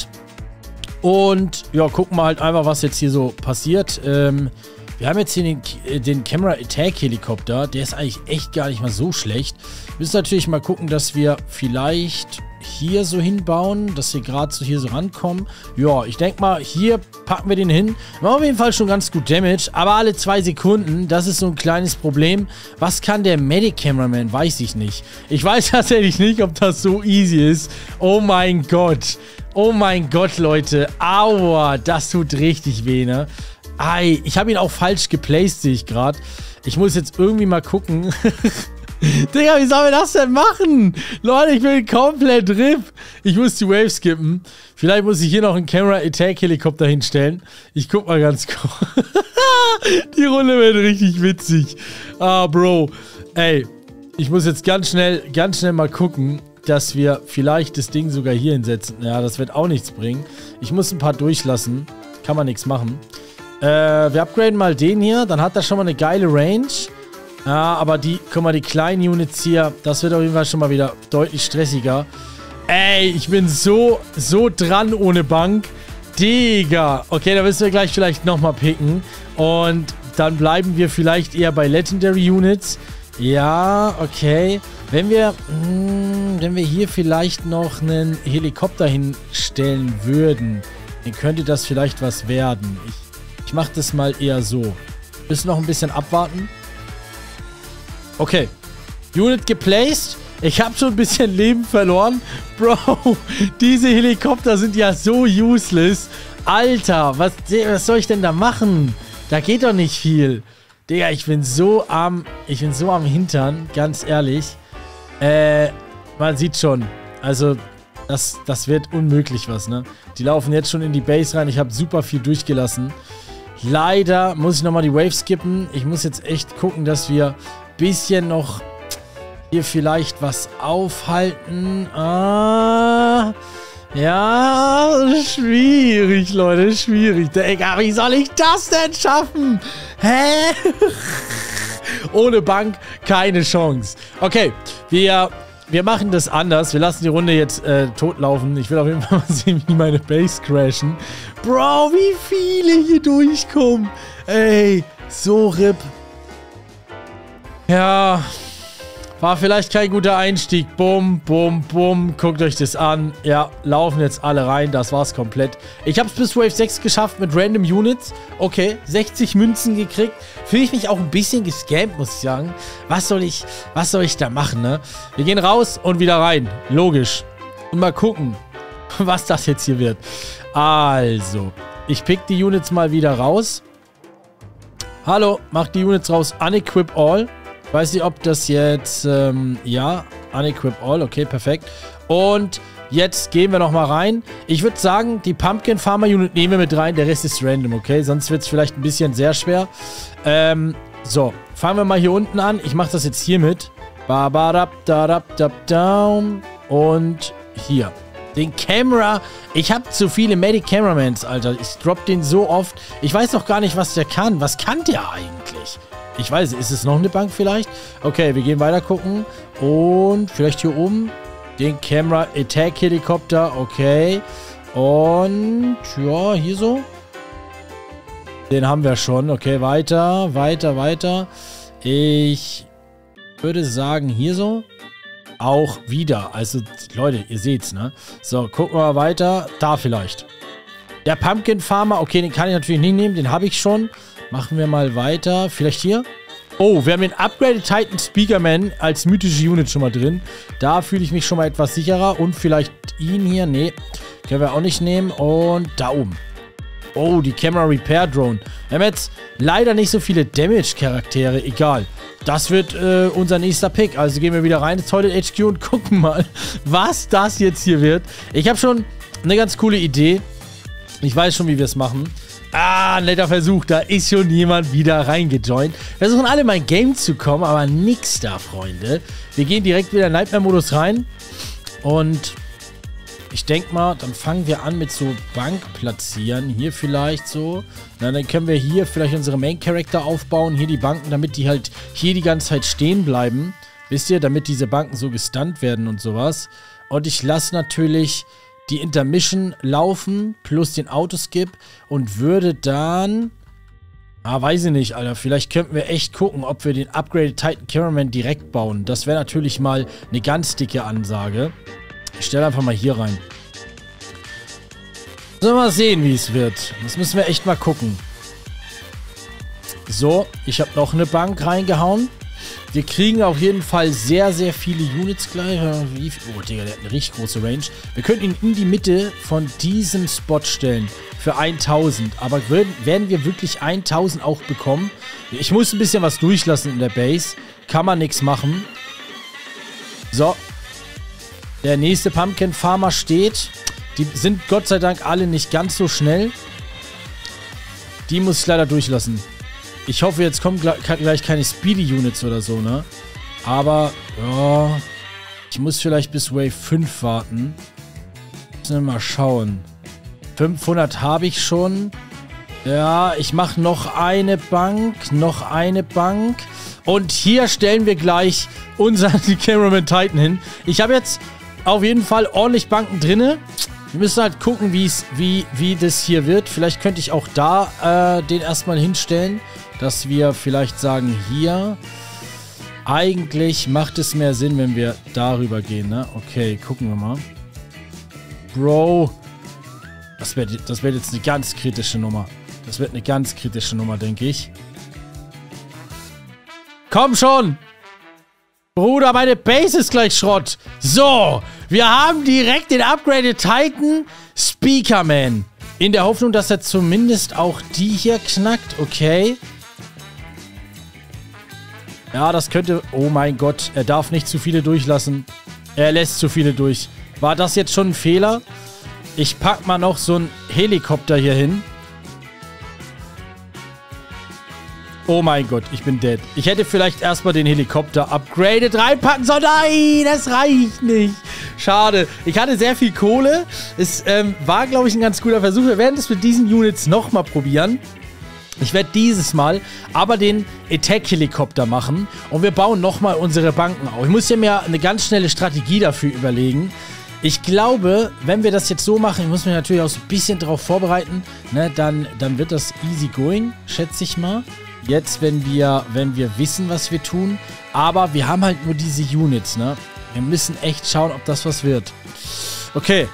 Und ja, gucken wir halt einfach, was jetzt hier so passiert. Ähm, wir haben jetzt hier den, den Camera Attack Helikopter. Der ist eigentlich echt gar nicht mal so schlecht. Wir müssen natürlich mal gucken, dass wir vielleicht hier so hinbauen, dass wir gerade so hier so rankommen. Ja, ich denke mal, hier packen wir den hin. Wir haben auf jeden Fall schon ganz gut Damage, aber alle zwei Sekunden, das ist so ein kleines Problem. Was kann der Medic Cameraman? Weiß ich nicht. Ich weiß tatsächlich nicht, ob das so easy ist. Oh mein Gott. Oh mein Gott, Leute. Aua, das tut richtig weh, ne? Ei, ich habe ihn auch falsch geplaced, sehe ich gerade. Ich muss jetzt irgendwie mal gucken. Digga, wie sollen wir das denn machen? Leute, ich bin komplett R I P. Ich muss die Wave skippen. Vielleicht muss ich hier noch einen Camera Attack Helikopter hinstellen. Ich guck mal ganz kurz. Die Runde wird richtig witzig. Ah, Bro. Ey, ich muss jetzt ganz schnell, ganz schnell mal gucken, dass wir vielleicht das Ding sogar hier hinsetzen. Ja, das wird auch nichts bringen. Ich muss ein paar durchlassen. Kann man nichts machen. Äh, wir upgraden mal den hier. Dann hat er schon mal eine geile Range. Ja, aber die, guck mal, die kleinen Units hier, das wird auf jeden Fall schon mal wieder deutlich stressiger. Ey, ich bin so, so dran ohne Bank. Digga. Okay, da müssen wir gleich vielleicht nochmal picken. Und dann bleiben wir vielleicht eher bei Legendary Units. Ja, okay. Wenn wir, mh, wenn wir hier vielleicht noch einen Helikopter hinstellen würden, dann könnte das vielleicht was werden. Ich, ich mache das mal eher so. Müssen noch ein bisschen abwarten. Okay, Unit geplaced. Ich habe schon ein bisschen Leben verloren. Bro, diese Helikopter sind ja so useless. Alter, was, was soll ich denn da machen? Da geht doch nicht viel. Digga, ich bin so am, ich bin so am Hintern, ganz ehrlich. Äh, man sieht schon. Also, das, das wird unmöglich was, ne? Die laufen jetzt schon in die Base rein. Ich habe super viel durchgelassen. Leider muss ich nochmal die Wave skippen. Ich muss jetzt echt gucken, dass wir bisschen noch hier vielleicht was aufhalten. Ah, ja, schwierig, Leute, schwierig. Digga, wie soll ich das denn schaffen? Hä? Ohne Bank keine Chance. Okay, wir, wir machen das anders. Wir lassen die Runde jetzt äh, totlaufen. Ich will auf jeden Fall mal sehen, wie meine Base crashen. Bro, wie viele hier durchkommen. Ey, so R I P. Ja, war vielleicht kein guter Einstieg. Bum, bum, bum. Guckt euch das an. Ja, laufen jetzt alle rein. Das war's komplett. Ich habe es bis Wave sechs geschafft mit Random Units. Okay, sechzig Münzen gekriegt. Fühle ich mich auch ein bisschen gescampt, muss ich sagen. Was soll ich, was soll ich da machen, ne? Wir gehen raus und wieder rein. Logisch. Und mal gucken, was das jetzt hier wird. Also, ich pick die Units mal wieder raus. Hallo, mach die Units raus. Unequip all. Weiß nicht, ob das jetzt, ähm, ja, Unequip all. Okay, perfekt. Und jetzt gehen wir nochmal rein. Ich würde sagen, die Pumpkin Farmer Unit nehmen wir mit rein. Der Rest ist random, okay? Sonst wird es vielleicht ein bisschen sehr schwer. Ähm, so. Fangen wir mal hier unten an. Ich mache das jetzt hier mit. Und hier. Den Camera. Ich habe zu viele Medic Cameramans, Alter. Ich drop den so oft. Ich weiß noch gar nicht, was der kann. Was kann der eigentlich? Ich weiß, ist es noch eine Bank vielleicht? Okay, wir gehen weiter gucken. Und vielleicht hier oben. Den Camera Attack Helikopter. Okay. Und ja, hier so. Den haben wir schon. Okay, weiter, weiter, weiter. Ich würde sagen, hier so. Auch wieder. Also, Leute, ihr seht's, ne? So, gucken wir mal weiter. Da vielleicht. Der Pumpkin Farmer. Okay, den kann ich natürlich nicht nehmen. Den habe ich schon. Machen wir mal weiter. Vielleicht hier. Oh, wir haben den Upgraded Titan Speakerman als mythische Unit schon mal drin. Da fühle ich mich schon mal etwas sicherer. Und vielleicht ihn hier. Nee, können wir auch nicht nehmen. Und da oben. Oh, die Camera Repair Drone. Wir haben jetzt leider nicht so viele Damage-Charaktere. Egal. Das wird äh, unser nächster Pick. Also gehen wir wieder rein ins Toilet H Q und gucken mal, was das jetzt hier wird. Ich habe schon eine ganz coole Idee. Ich weiß schon, wie wir es machen. Ah, netter Versuch. Da ist schon jemand wieder reingejoint. Versuchen alle mein Game zu kommen, aber nix da, Freunde. Wir gehen direkt wieder in Nightmare-Modus rein. Und ich denke mal, dann fangen wir an mit so Bank platzieren. Hier vielleicht so. Na, dann können wir hier vielleicht unsere Main-Character aufbauen. Hier die Banken, damit die halt hier die ganze Zeit stehen bleiben. Wisst ihr, damit diese Banken so gestunt werden und sowas. Und ich lasse natürlich die Intermission laufen, plus den Autoskip. Und würde dann... Ah, weiß ich nicht, Alter. Vielleicht könnten wir echt gucken, ob wir den Upgraded Titan Cameraman direkt bauen. Das wäre natürlich mal eine ganz dicke Ansage. Ich stelle einfach mal hier rein. Sollen wir mal sehen, wie es wird. Das müssen wir echt mal gucken. So, ich habe noch eine Bank reingehauen. Wir kriegen auf jeden Fall sehr, sehr viele Units gleich. Oh, Digga, der hat eine richtig große Range. Wir könnten ihn in die Mitte von diesem Spot stellen. Für tausend. Aber würden, werden wir wirklich tausend auch bekommen? Ich muss ein bisschen was durchlassen in der Base. Kann man nichts machen. So. Der nächste Pumpkin Farmer steht. Die sind Gott sei Dank alle nicht ganz so schnell. Die muss ich leider durchlassen. Ich hoffe, jetzt kommen gleich keine Speedy Units oder so, ne? Aber, ja. Ich muss vielleicht bis Wave fünf warten. Müssen wir mal schauen. fünfhundert habe ich schon. Ja, ich mache noch eine Bank. Noch eine Bank. Und hier stellen wir gleich unseren Cameraman Titan hin. Ich habe jetzt auf jeden Fall ordentlich Banken drinne. Wir müssen halt gucken, wie's, wie, wie das hier wird. Vielleicht könnte ich auch da äh, den erstmal hinstellen. Dass wir vielleicht sagen, hier. Eigentlich macht es mehr Sinn, wenn wir darüber gehen, ne? Okay, gucken wir mal. Bro. Das wird, das wird jetzt eine ganz kritische Nummer. Das wird eine ganz kritische Nummer, denke ich. Komm schon! Bruder, meine Base ist gleich Schrott. So, wir haben direkt den Upgraded Titan Speakerman. In der Hoffnung, dass er zumindest auch die hier knackt. Okay. Ja, das könnte... Oh mein Gott, er darf nicht zu viele durchlassen. Er lässt zu viele durch. War das jetzt schon ein Fehler? Ich pack mal noch so einen Helikopter hier hin. Oh mein Gott, ich bin dead. Ich hätte vielleicht erstmal den Helikopter upgraded reinpacken sollen. Nein, das reicht nicht. Schade. Ich hatte sehr viel Kohle. Es ähm, war, glaube ich, ein ganz guter Versuch. Wir werden das mit diesen Units nochmal probieren. Ich werde dieses Mal aber den Attack-Helikopter machen. Und wir bauen nochmal unsere Banken auf. Ich muss ja mir eine ganz schnelle Strategie dafür überlegen. Ich glaube, wenn wir das jetzt so machen, ich muss mich natürlich auch so ein bisschen darauf vorbereiten, ne, dann, dann wird das easy going, schätze ich mal. Jetzt, wenn wir, wenn wir wissen, was wir tun. Aber wir haben halt nur diese Units, ne? Wir müssen echt schauen, ob das was wird. Okay.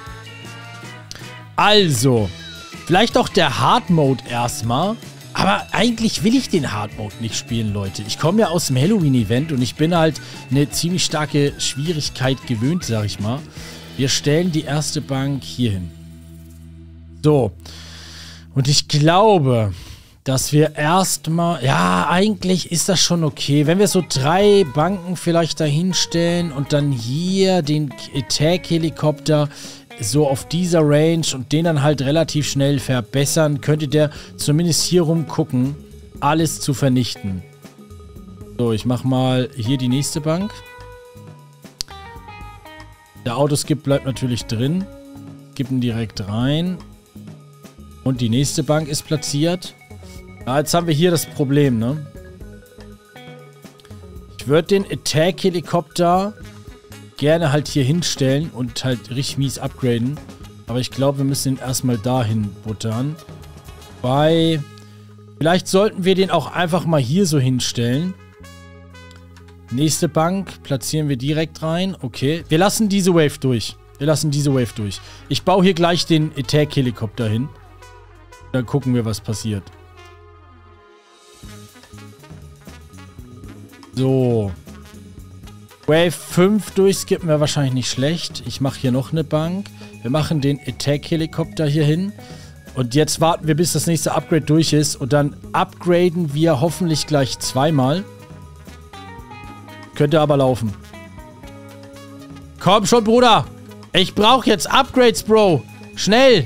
Also. Vielleicht auch der Hard Mode erstmal. Aber eigentlich will ich den Hard Mode nicht spielen, Leute. Ich komme ja aus dem Halloween-Event und ich bin halt eine ziemlich starke Schwierigkeit gewöhnt, sag ich mal. Wir stellen die erste Bank hier hin. So. Und ich glaube, dass wir erstmal... Ja, eigentlich ist das schon okay. Wenn wir so drei Banken vielleicht dahinstellen und dann hier den Attack-Helikopter so auf dieser Range und den dann halt relativ schnell verbessern, könnte der zumindest hier rumgucken, alles zu vernichten. So, ich mach mal hier die nächste Bank. Der Autoskip bleibt natürlich drin. Gib ihn direkt rein. Und die nächste Bank ist platziert. Ja, jetzt haben wir hier das Problem, ne? Ich würde den Attack-Helikopter gerne halt hier hinstellen und halt richtig mies upgraden. Aber ich glaube, wir müssen ihn erstmal dahin buttern. Bei... Vielleicht sollten wir den auch einfach mal hier so hinstellen. Nächste Bank platzieren wir direkt rein. Okay, wir lassen diese Wave durch. Wir lassen diese Wave durch. Ich baue hier gleich den Attack-Helikopter hin. Dann gucken wir, was passiert. So. Wave fünf durchskippen wäre wahrscheinlich nicht schlecht. Ich mache hier noch eine Bank. Wir machen den Attack-Helikopter hier hin. Und jetzt warten wir, bis das nächste Upgrade durch ist. Und dann upgraden wir hoffentlich gleich zweimal. Könnte aber laufen. Komm schon, Bruder. Ich brauche jetzt Upgrades, Bro. Schnell.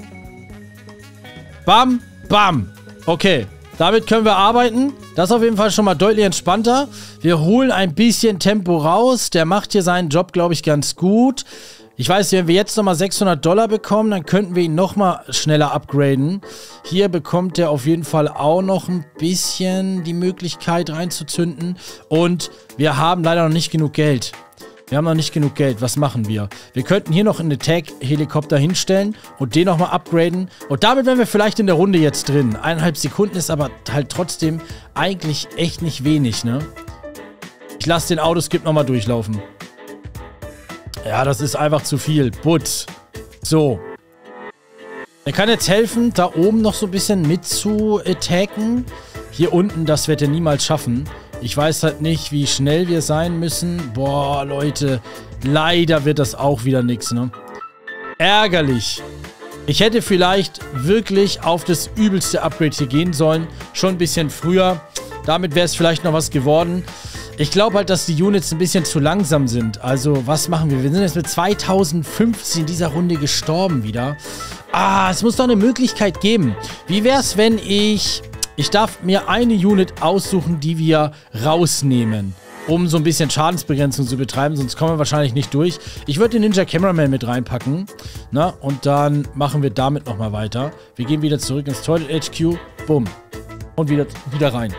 Bam, bam. Okay, damit können wir arbeiten. Das ist auf jeden Fall schon mal deutlich entspannter. Wir holen ein bisschen Tempo raus. Der macht hier seinen Job, glaube ich, ganz gut. Ich weiß, wenn wir jetzt nochmal sechshundert Dollar bekommen, dann könnten wir ihn nochmal schneller upgraden. Hier bekommt er auf jeden Fall auch noch ein bisschen die Möglichkeit reinzuzünden. Und wir haben leider noch nicht genug Geld. Wir haben noch nicht genug Geld. Was machen wir? Wir könnten hier noch einen Attack-Helikopter hinstellen und den nochmal upgraden. Und damit wären wir vielleicht in der Runde jetzt drin. Eineinhalb Sekunden ist aber halt trotzdem eigentlich echt nicht wenig, ne? Ich lasse den Autoskip nochmal durchlaufen. Ja, das ist einfach zu viel. Putz. So. Er kann jetzt helfen, da oben noch so ein bisschen mit zu attacken. Hier unten, das wird er niemals schaffen. Ich weiß halt nicht, wie schnell wir sein müssen. Boah, Leute. Leider wird das auch wieder nichts, ne? Ärgerlich. Ich hätte vielleicht wirklich auf das übelste Upgrade hier gehen sollen. Schon ein bisschen früher. Damit wäre es vielleicht noch was geworden. Ich glaube halt, dass die Units ein bisschen zu langsam sind. Also, was machen wir? Wir sind jetzt mit zweitausendfünfzehn in dieser Runde gestorben wieder. Ah, es muss doch eine Möglichkeit geben. Wie wäre es, wenn ich... Ich darf mir eine Unit aussuchen, die wir rausnehmen, um so ein bisschen Schadensbegrenzung zu betreiben, sonst kommen wir wahrscheinlich nicht durch. Ich würde den Ninja Cameraman mit reinpacken, na, und dann machen wir damit nochmal weiter. Wir gehen wieder zurück ins Toilet H Q, bumm, und wieder, wieder rein.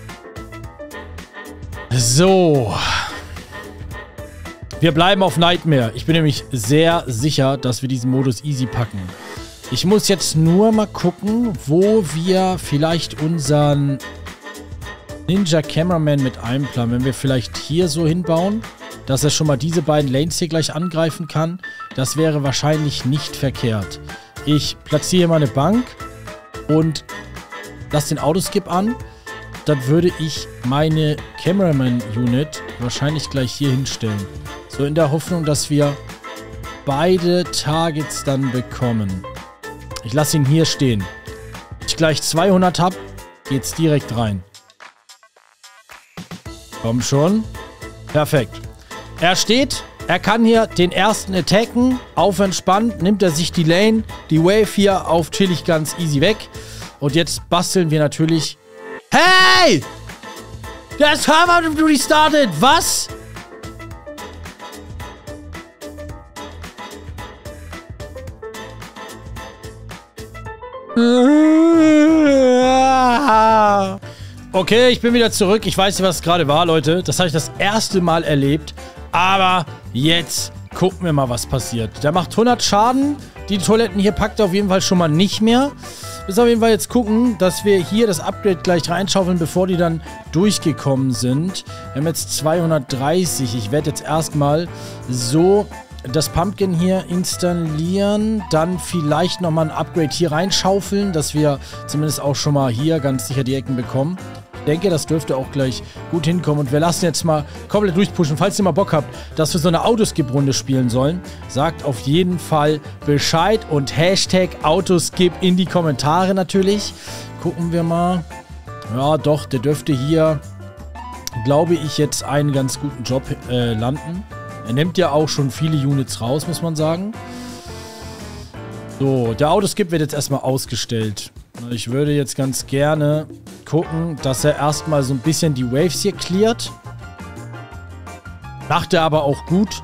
So. Wir bleiben auf Nightmare. Ich bin nämlich sehr sicher, dass wir diesen Modus easy packen. Ich muss jetzt nur mal gucken, wo wir vielleicht unseren Ninja Cameraman mit einplanen. Wenn wir vielleicht hier so hinbauen, dass er schon mal diese beiden Lanes hier gleich angreifen kann. Das wäre wahrscheinlich nicht verkehrt. Ich platziere hier mal eine Bank und lasse den Autoskip an. Dann würde ich meine Cameraman-Unit wahrscheinlich gleich hier hinstellen. So in der Hoffnung, dass wir beide Targets dann bekommen. Ich lasse ihn hier stehen. Wenn ich gleich zweihundert habe, geht's direkt rein. Komm schon. Perfekt. Er steht. Er kann hier den ersten attacken. Auf entspannt nimmt er sich die Lane. Die Wave hier auf chillig ganz easy weg. Und jetzt basteln wir natürlich... Hey! Der Server restartet. Was? Okay, ich bin wieder zurück. Ich weiß nicht, was gerade war, Leute. Das habe ich das erste Mal erlebt. Aber jetzt gucken wir mal, was passiert. Der macht hundert Schaden. Die Toiletten hier packt er auf jeden Fall schon mal nicht mehr. Wir müssen auf jeden Fall jetzt gucken, dass wir hier das Upgrade gleich reinschaufeln, bevor die dann durchgekommen sind. Wir haben jetzt zweihundertdreißig. Ich werde jetzt erstmal so das Pumpkin hier installieren. Dann vielleicht nochmal ein Upgrade hier reinschaufeln, dass wir zumindest auch schon mal hier ganz sicher die Ecken bekommen. Ich denke, das dürfte auch gleich gut hinkommen. Und wir lassen jetzt mal komplett durchpushen. Falls ihr mal Bock habt, dass wir so eine Autoskip-Runde spielen sollen, sagt auf jeden Fall Bescheid und Hashtag Autoskip in die Kommentare natürlich. gucken wir mal. Ja, doch, der dürfte hier, glaube ich, jetzt einen ganz guten Job äh, landen. Er nimmt ja auch schon viele Units raus, muss man sagen. So, der Autoskip wird jetzt erstmal ausgestellt. Ich würde jetzt ganz gerne gucken, dass er erstmal so ein bisschen die Waves hier cleart. Macht er aber auch gut.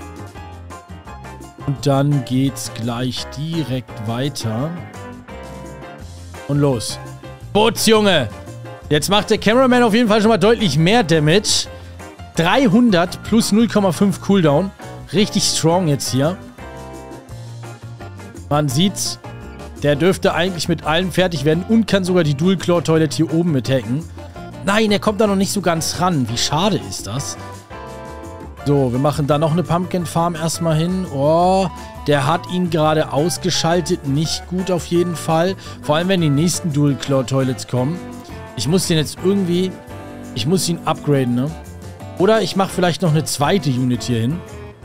Und dann geht's gleich direkt weiter. Und los. Boots, Junge! Jetzt macht der Cameraman auf jeden Fall schon mal deutlich mehr Damage. dreihundert plus null Komma fünf Cooldown. Richtig strong jetzt hier. Man sieht's. Der dürfte eigentlich mit allem fertig werden und kann sogar die Dual Claw Toilet hier oben mit hacken. Nein, er kommt da noch nicht so ganz ran. Wie schade ist das? So, wir machen da noch eine Pumpkin Farm erstmal hin. Oh, der hat ihn gerade ausgeschaltet. Nicht gut auf jeden Fall. Vor allem, wenn die nächsten Dual Claw Toilets kommen. Ich muss den jetzt irgendwie... Ich muss ihn upgraden, ne? Oder ich mache vielleicht noch eine zweite Unit hier hin.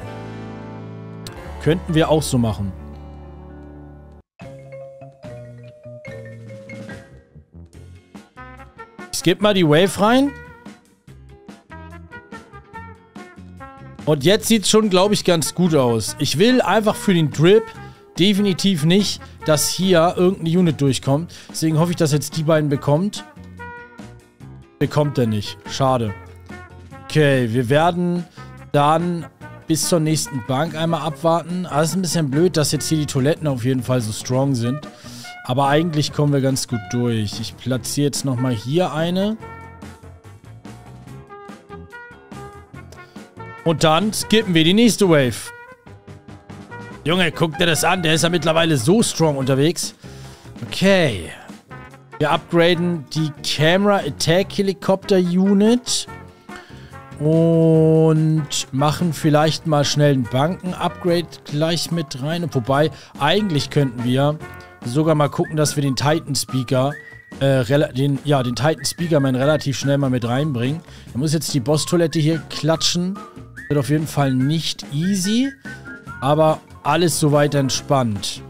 Könnten wir auch so machen. Ich gebe mal die Wave rein. Und jetzt sieht es schon, glaube ich, ganz gut aus. Ich will einfach für den Drip definitiv nicht, dass hier irgendeine Unit durchkommt. Deswegen hoffe ich, dass jetzt die beiden bekommt. Bekommt er nicht. Schade. Okay, wir werden dann bis zur nächsten Bank einmal abwarten. Aber es ist ein bisschen blöd, dass jetzt hier die Toiletten auf jeden Fall so strong sind. Aber eigentlich kommen wir ganz gut durch. Ich platziere jetzt nochmal hier eine. Und dann skippen wir die nächste Wave. Junge, guck dir das an. Der ist ja mittlerweile so strong unterwegs. Okay. Wir upgraden die Camera Attack Helicopter Unit. Und machen vielleicht mal schnell ein Banken-Upgrade gleich mit rein. Wobei, eigentlich könnten wir sogar mal gucken, dass wir den Titan Speaker, äh, den, ja, den Titan Speakerman relativ schnell mal mit reinbringen. Da muss jetzt die Boss-Toilette hier klatschen. Wird auf jeden Fall nicht easy, aber alles soweit entspannt.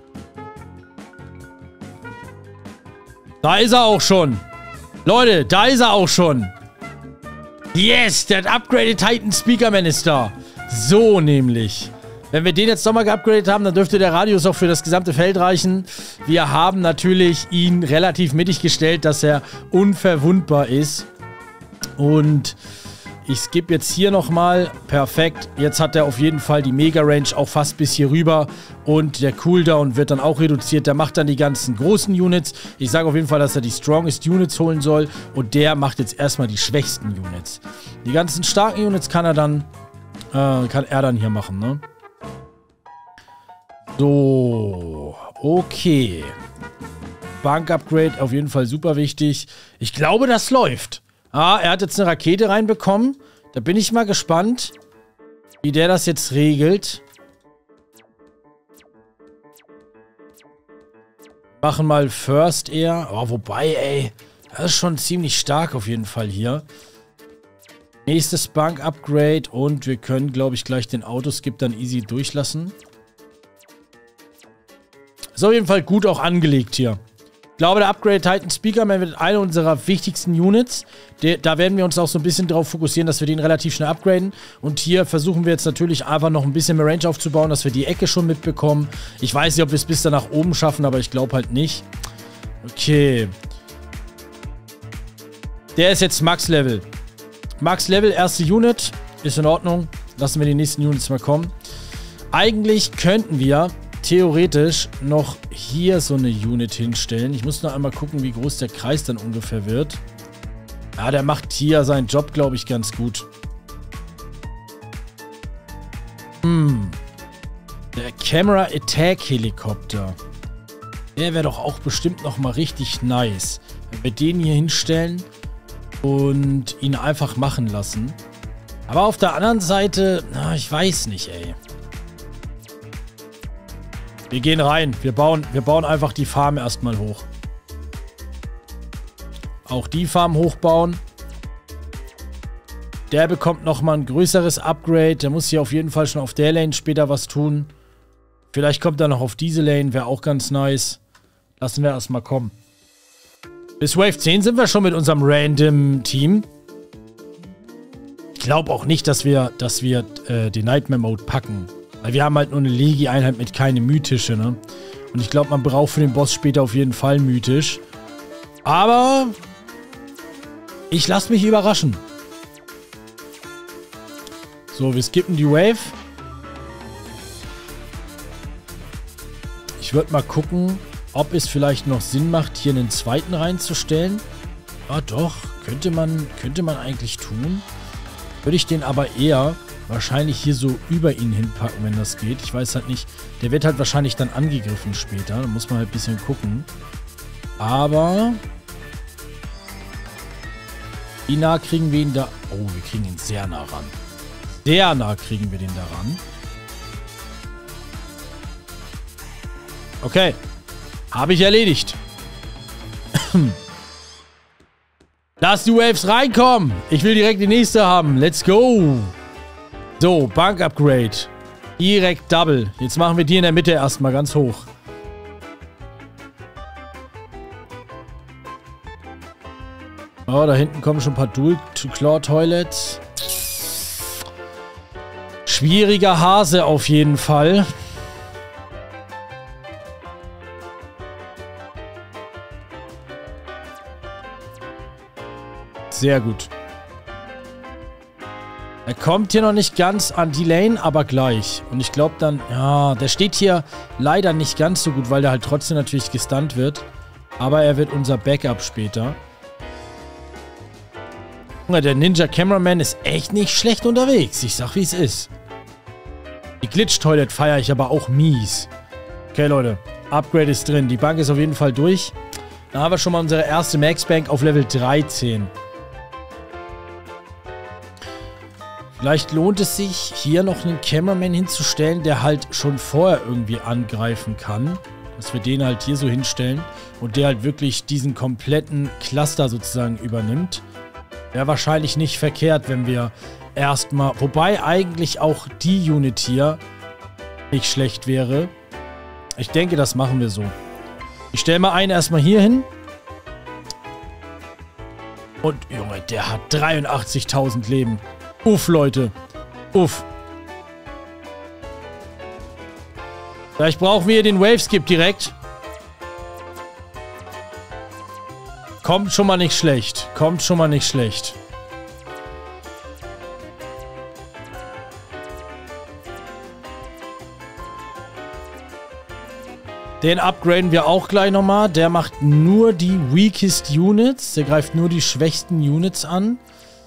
Da ist er auch schon. Leute, da ist er auch schon. Yes, der Upgraded Titan Speakerman ist da. So nämlich. Wenn wir den jetzt nochmal geupgradet haben, dann dürfte der Radius auch für das gesamte Feld reichen. Wir haben natürlich ihn relativ mittig gestellt, dass er unverwundbar ist. Und ich skippe jetzt hier nochmal. Perfekt. Jetzt hat er auf jeden Fall die Mega-Range auch fast bis hier rüber. Und der Cooldown wird dann auch reduziert. Der macht dann die ganzen großen Units. Ich sage auf jeden Fall, dass er die Strongest Units holen soll. Und der macht jetzt erstmal die schwächsten Units. Die ganzen starken Units kann er dann, äh, kann er dann hier machen, ne? So. Okay. Bank-Upgrade auf jeden Fall super wichtig. Ich glaube, das läuft. Ah, er hat jetzt eine Rakete reinbekommen. Da bin ich mal gespannt, wie der das jetzt regelt. Machen mal First Air. Oh, wobei, ey. Das ist schon ziemlich stark auf jeden Fall hier. Nächstes Bank-Upgrade. Und wir können, glaube ich, gleich den Autoskip dann easy durchlassen. Ist auf jeden Fall gut auch angelegt hier. Ich glaube, der Upgrade Titan Speakerman wird eine unserer wichtigsten Units. Der, da werden wir uns auch so ein bisschen darauf fokussieren, dass wir den relativ schnell upgraden. Und hier versuchen wir jetzt natürlich einfach noch ein bisschen mehr Range aufzubauen, dass wir die Ecke schon mitbekommen. Ich weiß nicht, ob wir es bis da nach oben schaffen, aber ich glaube halt nicht. Okay. Der ist jetzt Max Level. Max Level, erste Unit. Ist in Ordnung. Lassen wir die nächsten Units mal kommen. Eigentlich könnten wir theoretisch noch hier so eine Unit hinstellen. Ich muss noch einmal gucken, wie groß der Kreis dann ungefähr wird. Ja, der macht hier seinen Job, glaube ich, ganz gut. Hm. Der Camera Attack Helikopter. Der wäre doch auch bestimmt noch mal richtig nice. Wenn wir den hier hinstellen und ihn einfach machen lassen. Aber auf der anderen Seite, na, ich weiß nicht, ey. Wir gehen rein. Wir bauen, wir bauen einfach die Farm erstmal hoch. Auch die Farm hochbauen. Der bekommt nochmal ein größeres Upgrade. Der muss hier auf jeden Fall schon auf der Lane später was tun. Vielleicht kommt er noch auf diese Lane. Wäre auch ganz nice. Lassen wir erstmal kommen. Bis Wave zehn sind wir schon mit unserem Random-Team. Ich glaube auch nicht, dass wir, dass wir äh, den Nightmare-Mode packen. Weil wir haben halt nur eine Legi-Einheit mit keine mythische, ne? Und ich glaube, man braucht für den Boss später auf jeden Fall mythisch. Aber ich lasse mich überraschen. So, wir skippen die Wave. Ich würde mal gucken, ob es vielleicht noch Sinn macht, hier einen zweiten reinzustellen. Ah, doch. Könnte man, könnte man eigentlich tun. Würde ich den aber eher wahrscheinlich hier so über ihn hinpacken, wenn das geht. Ich weiß halt nicht. Der wird halt wahrscheinlich dann angegriffen später. Da muss man halt ein bisschen gucken. Aber wie nah kriegen wir ihn da? Oh, wir kriegen ihn sehr nah ran. Sehr nah kriegen wir den da ran. Okay. Habe ich erledigt. Lass die Waves reinkommen. Ich will direkt die nächste haben. Let's go. So, Bank-Upgrade. Direkt Double. Jetzt machen wir die in der Mitte erstmal ganz hoch. Oh, da hinten kommen schon ein paar Dual-Claw-Toilets. Schwieriger Hase auf jeden Fall. Sehr gut. Er kommt hier noch nicht ganz an die Lane, aber gleich. Und ich glaube dann, ja, der steht hier leider nicht ganz so gut, weil der halt trotzdem natürlich gestunt wird. Aber er wird unser Backup später. Der Ninja Cameraman ist echt nicht schlecht unterwegs. Ich sag, wie es ist. Die Glitch-Toilet feiere ich aber auch mies. Okay, Leute. Upgrade ist drin. Die Bank ist auf jeden Fall durch. Dann haben wir schon mal unsere erste Max-Bank auf Level dreizehn. Vielleicht lohnt es sich, hier noch einen Cameraman hinzustellen, der halt schon vorher irgendwie angreifen kann. Dass wir den halt hier so hinstellen. Und der halt wirklich diesen kompletten Cluster sozusagen übernimmt. Wäre wahrscheinlich nicht verkehrt, wenn wir erstmal... Wobei eigentlich auch die Unit hier nicht schlecht wäre. Ich denke, das machen wir so. Ich stelle mal einen erstmal hier hin. Und, Junge, der hat dreiundachtzigtausend Leben. Uff, Leute. Uff. Vielleicht brauchen wir hier den Waveskip direkt. Kommt schon mal nicht schlecht. Kommt schon mal nicht schlecht. Den upgraden wir auch gleich nochmal. Der macht nur die weakest Units. Der greift nur die schwächsten Units an.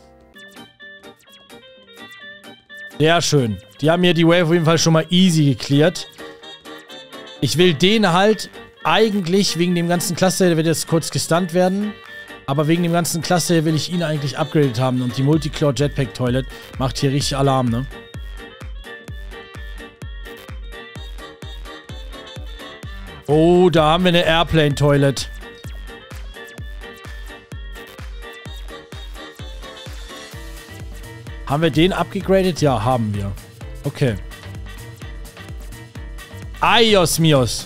Sehr schön. Die haben hier die Wave auf jeden Fall schon mal easy geklärt. Ich will den halt eigentlich wegen dem ganzen Cluster, der wird jetzt kurz gestunt werden. Aber wegen dem ganzen Cluster will ich ihn eigentlich upgradet haben. Und die Multiclaw Jetpack Toilet macht hier richtig Alarm, ne? Oh, da haben wir eine Airplane Toilet. Haben wir den abgegradet? Ja, haben wir. Okay. Ayos mios.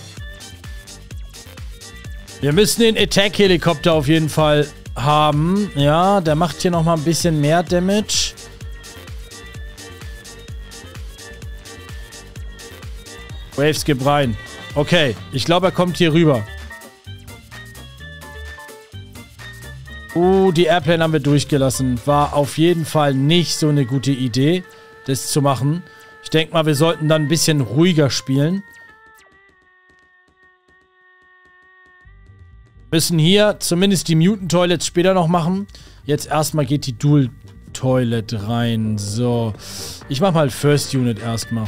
Wir müssen den Attack-Helikopter auf jeden Fall haben. Ja, der macht hier nochmal ein bisschen mehr Damage. Waveskip rein. Okay, ich glaube, er kommt hier rüber. Uh, die Airplane haben wir durchgelassen. War auf jeden Fall nicht so eine gute Idee, das zu machen. Ich denke mal, wir sollten dann ein bisschen ruhiger spielen. Müssen hier zumindest die Mutant Toilets später noch machen. Jetzt erstmal geht die Dual Toilet rein. So. Ich mache mal First Unit erstmal.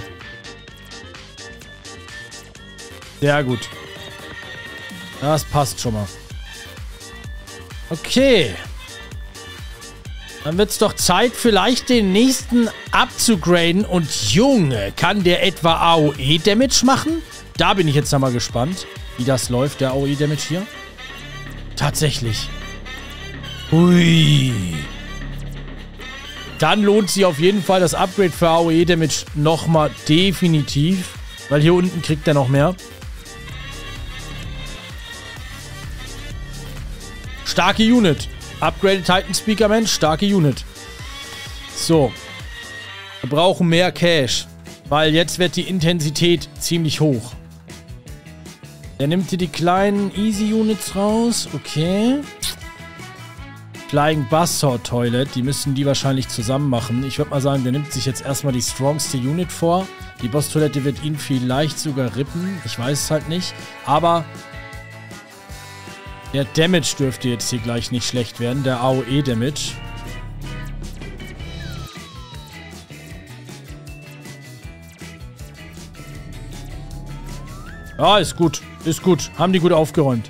Sehr gut. Das passt schon mal. Okay. Dann wird es doch Zeit, vielleicht den nächsten abzugraden. Und Junge, kann der etwa A O E-Damage machen? Da bin ich jetzt nochmal gespannt, wie das läuft, der A O E-Damage hier. Tatsächlich. Hui. Dann lohnt sich auf jeden Fall das Upgrade für A O E-Damage nochmal definitiv. Weil hier unten kriegt er noch mehr. Starke Unit. Upgraded Titan Speakerman, starke Unit. So. Wir brauchen mehr Cash. Weil jetzt wird die Intensität ziemlich hoch. Er nimmt hier die kleinen Easy Units raus. Okay. Flying Buzzsaw Toilet. Die müssen die wahrscheinlich zusammen machen. Ich würde mal sagen, der nimmt sich jetzt erstmal die strongste Unit vor. Die Boss-Toilette wird ihn vielleicht sogar rippen. Ich weiß es halt nicht. Aber der Damage dürfte jetzt hier gleich nicht schlecht werden. Der A O E-Damage. Ja, ist gut. Ist gut. Haben die gut aufgeräumt.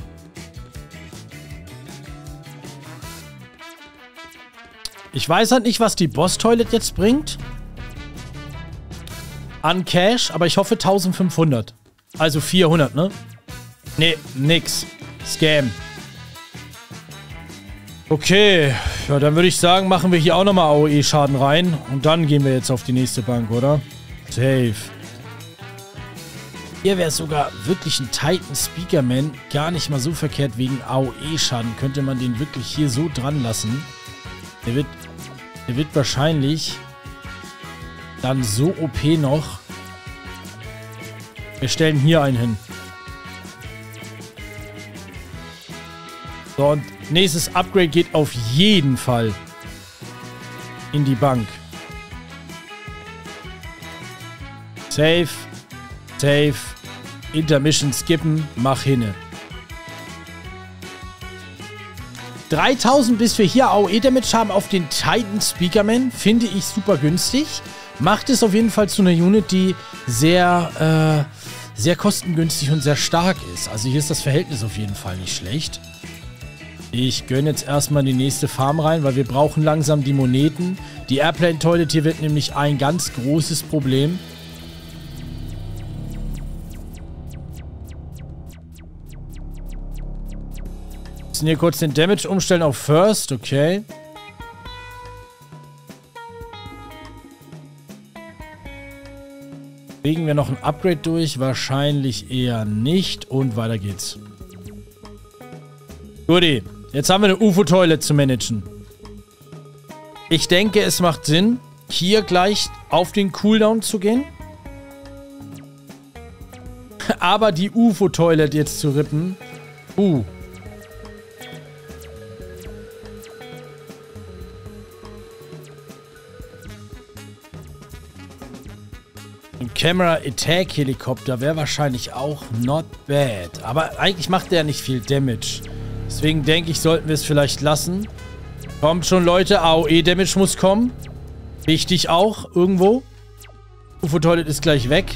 Ich weiß halt nicht, was die Boss-Toilet jetzt bringt. An Cash, aber ich hoffe eintausendfünfhundert. Also vierhundert, ne? Nee, nix. Scam. Okay. Ja, dann würde ich sagen, machen wir hier auch nochmal A O E-Schaden rein. Und dann gehen wir jetzt auf die nächste Bank, oder? Safe. Hier wäre sogar wirklich ein Titan Speakerman gar nicht mal so verkehrt wegen A O E-Schaden. Könnte man den wirklich hier so dran lassen. Der wird, der wird wahrscheinlich dann so O P noch. Wir stellen hier einen hin. So, und nächstes Upgrade geht auf jeden Fall in die Bank. Safe. Safe. Intermission skippen. Mach hinne. dreitausend, bis wir hier A O E-Damage haben auf den Titan Speakerman, finde ich super günstig. Macht es auf jeden Fall zu einer Unit, die sehr, äh, sehr kostengünstig und sehr stark ist. Also hier ist das Verhältnis auf jeden Fall nicht schlecht. Ich gönne jetzt erstmal in die nächste Farm rein, weil wir brauchen langsam die Moneten. Die Airplane Toilet hier wird nämlich ein ganz großes Problem. Wir müssen hier kurz den Damage umstellen auf First, okay. Kriegen wir noch ein Upgrade durch? Wahrscheinlich eher nicht. Und weiter geht's. Guti, jetzt haben wir eine U F O-Toilet zu managen. Ich denke, es macht Sinn, hier gleich auf den Cooldown zu gehen. Aber die U F O-Toilet jetzt zu rippen. Uh. Ein Camera Attack Helikopter wäre wahrscheinlich auch not bad. Aber eigentlich macht der nicht viel Damage. Deswegen denke ich, sollten wir es vielleicht lassen. Kommt schon, Leute. A O E-Damage muss kommen. Wichtig auch, irgendwo. U F O-Toilet ist gleich weg.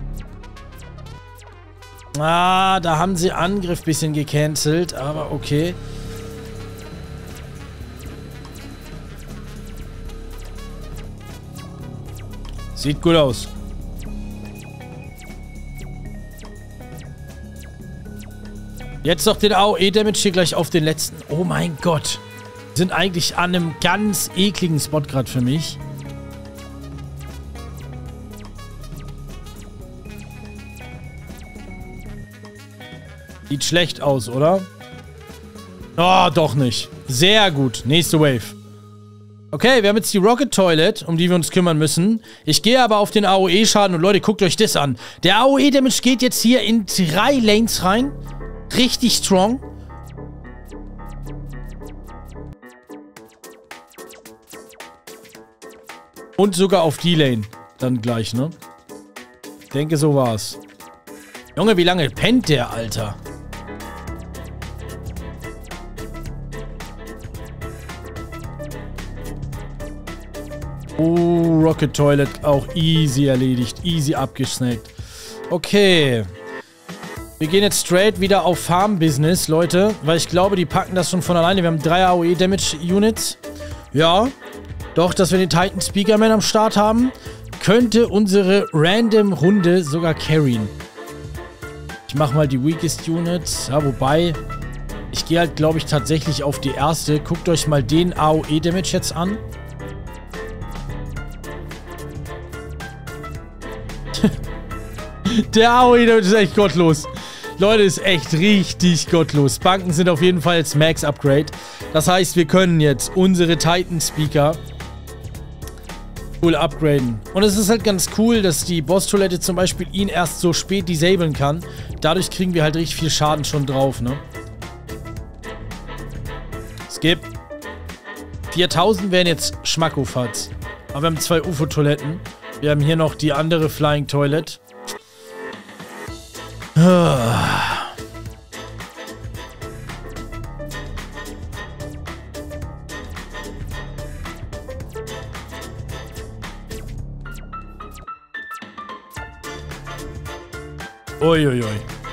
Ah, da haben sie Angriff ein bisschen gecancelt. Aber okay. Sieht gut aus. Jetzt noch den A O E-Damage hier gleich auf den letzten. Oh mein Gott. Wir sind eigentlich an einem ganz ekligen Spot gerade für mich. Sieht schlecht aus, oder? Oh, doch nicht. Sehr gut. Nächste Wave. Okay, wir haben jetzt die Rocket Toilet, um die wir uns kümmern müssen. Ich gehe aber auf den A O E-Schaden und Leute, guckt euch das an. Der A O E-Damage geht jetzt hier in drei Lanes rein. Richtig strong. Und sogar auf die Lane. Dann gleich, ne? Ich denke, so war's. Junge, wie lange pennt der, Alter? Oh, Rocket Toilet auch easy erledigt. Easy abgesnackt. Okay. Wir gehen jetzt straight wieder auf Farm-Business, Leute. Weil ich glaube, die packen das schon von alleine. Wir haben drei A O E-Damage-Units. Ja. Doch, dass wir den Titan Speakerman am Start haben, könnte unsere random Runde sogar carryen. Ich mache mal die Weakest Units. Ja, wobei, ich gehe halt, glaube ich, tatsächlich auf die erste. Guckt euch mal den A O E-Damage jetzt an. Der A O E-Damage ist echt gottlos. Leute, ist echt richtig gottlos. Banken sind auf jeden Fall jetzt Max-Upgrade. Das heißt, wir können jetzt unsere Titan-Speaker cool upgraden. Und es ist halt ganz cool, dass die Boss-Toilette zum Beispiel ihn erst so spät disablen kann. Dadurch kriegen wir halt richtig viel Schaden schon drauf, ne? Skip. viertausend wären jetzt Schmackofatz. Aber wir haben zwei U F O-Toiletten. Wir haben hier noch die andere Flying Toilet. Uiuiui.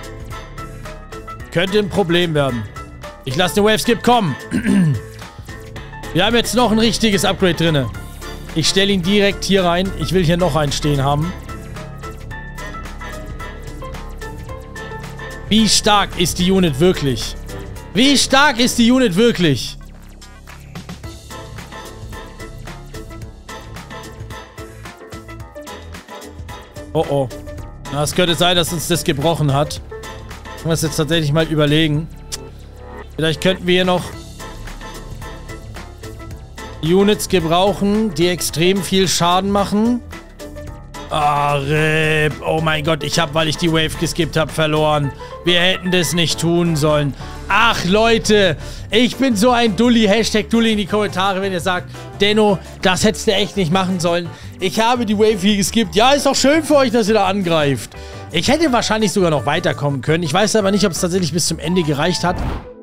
Könnte ein Problem werden. Ich lasse den Wave Skip kommen. Wir haben jetzt noch ein richtiges Upgrade drin. Ich stelle ihn direkt hier rein. Ich will hier noch einen stehen haben. Wie stark ist die Unit wirklich? Wie stark ist die Unit wirklich? Oh oh. Na, es könnte sein, dass uns das gebrochen hat. Ich muss jetzt tatsächlich mal überlegen. Vielleicht könnten wir hier noch Units gebrauchen, die extrem viel Schaden machen. Ah, R I P. Oh mein Gott, ich habe, weil ich die Wave geskippt habe, verloren. Wir hätten das nicht tun sollen. Ach, Leute, ich bin so ein Dulli. Hashtag Dulli in die Kommentare, wenn ihr sagt, Denno, das hättest du echt nicht machen sollen. Ich habe die Wave hier geskippt. Ja, ist doch schön für euch, dass ihr da angreift. Ich hätte wahrscheinlich sogar noch weiterkommen können. Ich weiß aber nicht, ob es tatsächlich bis zum Ende gereicht hat.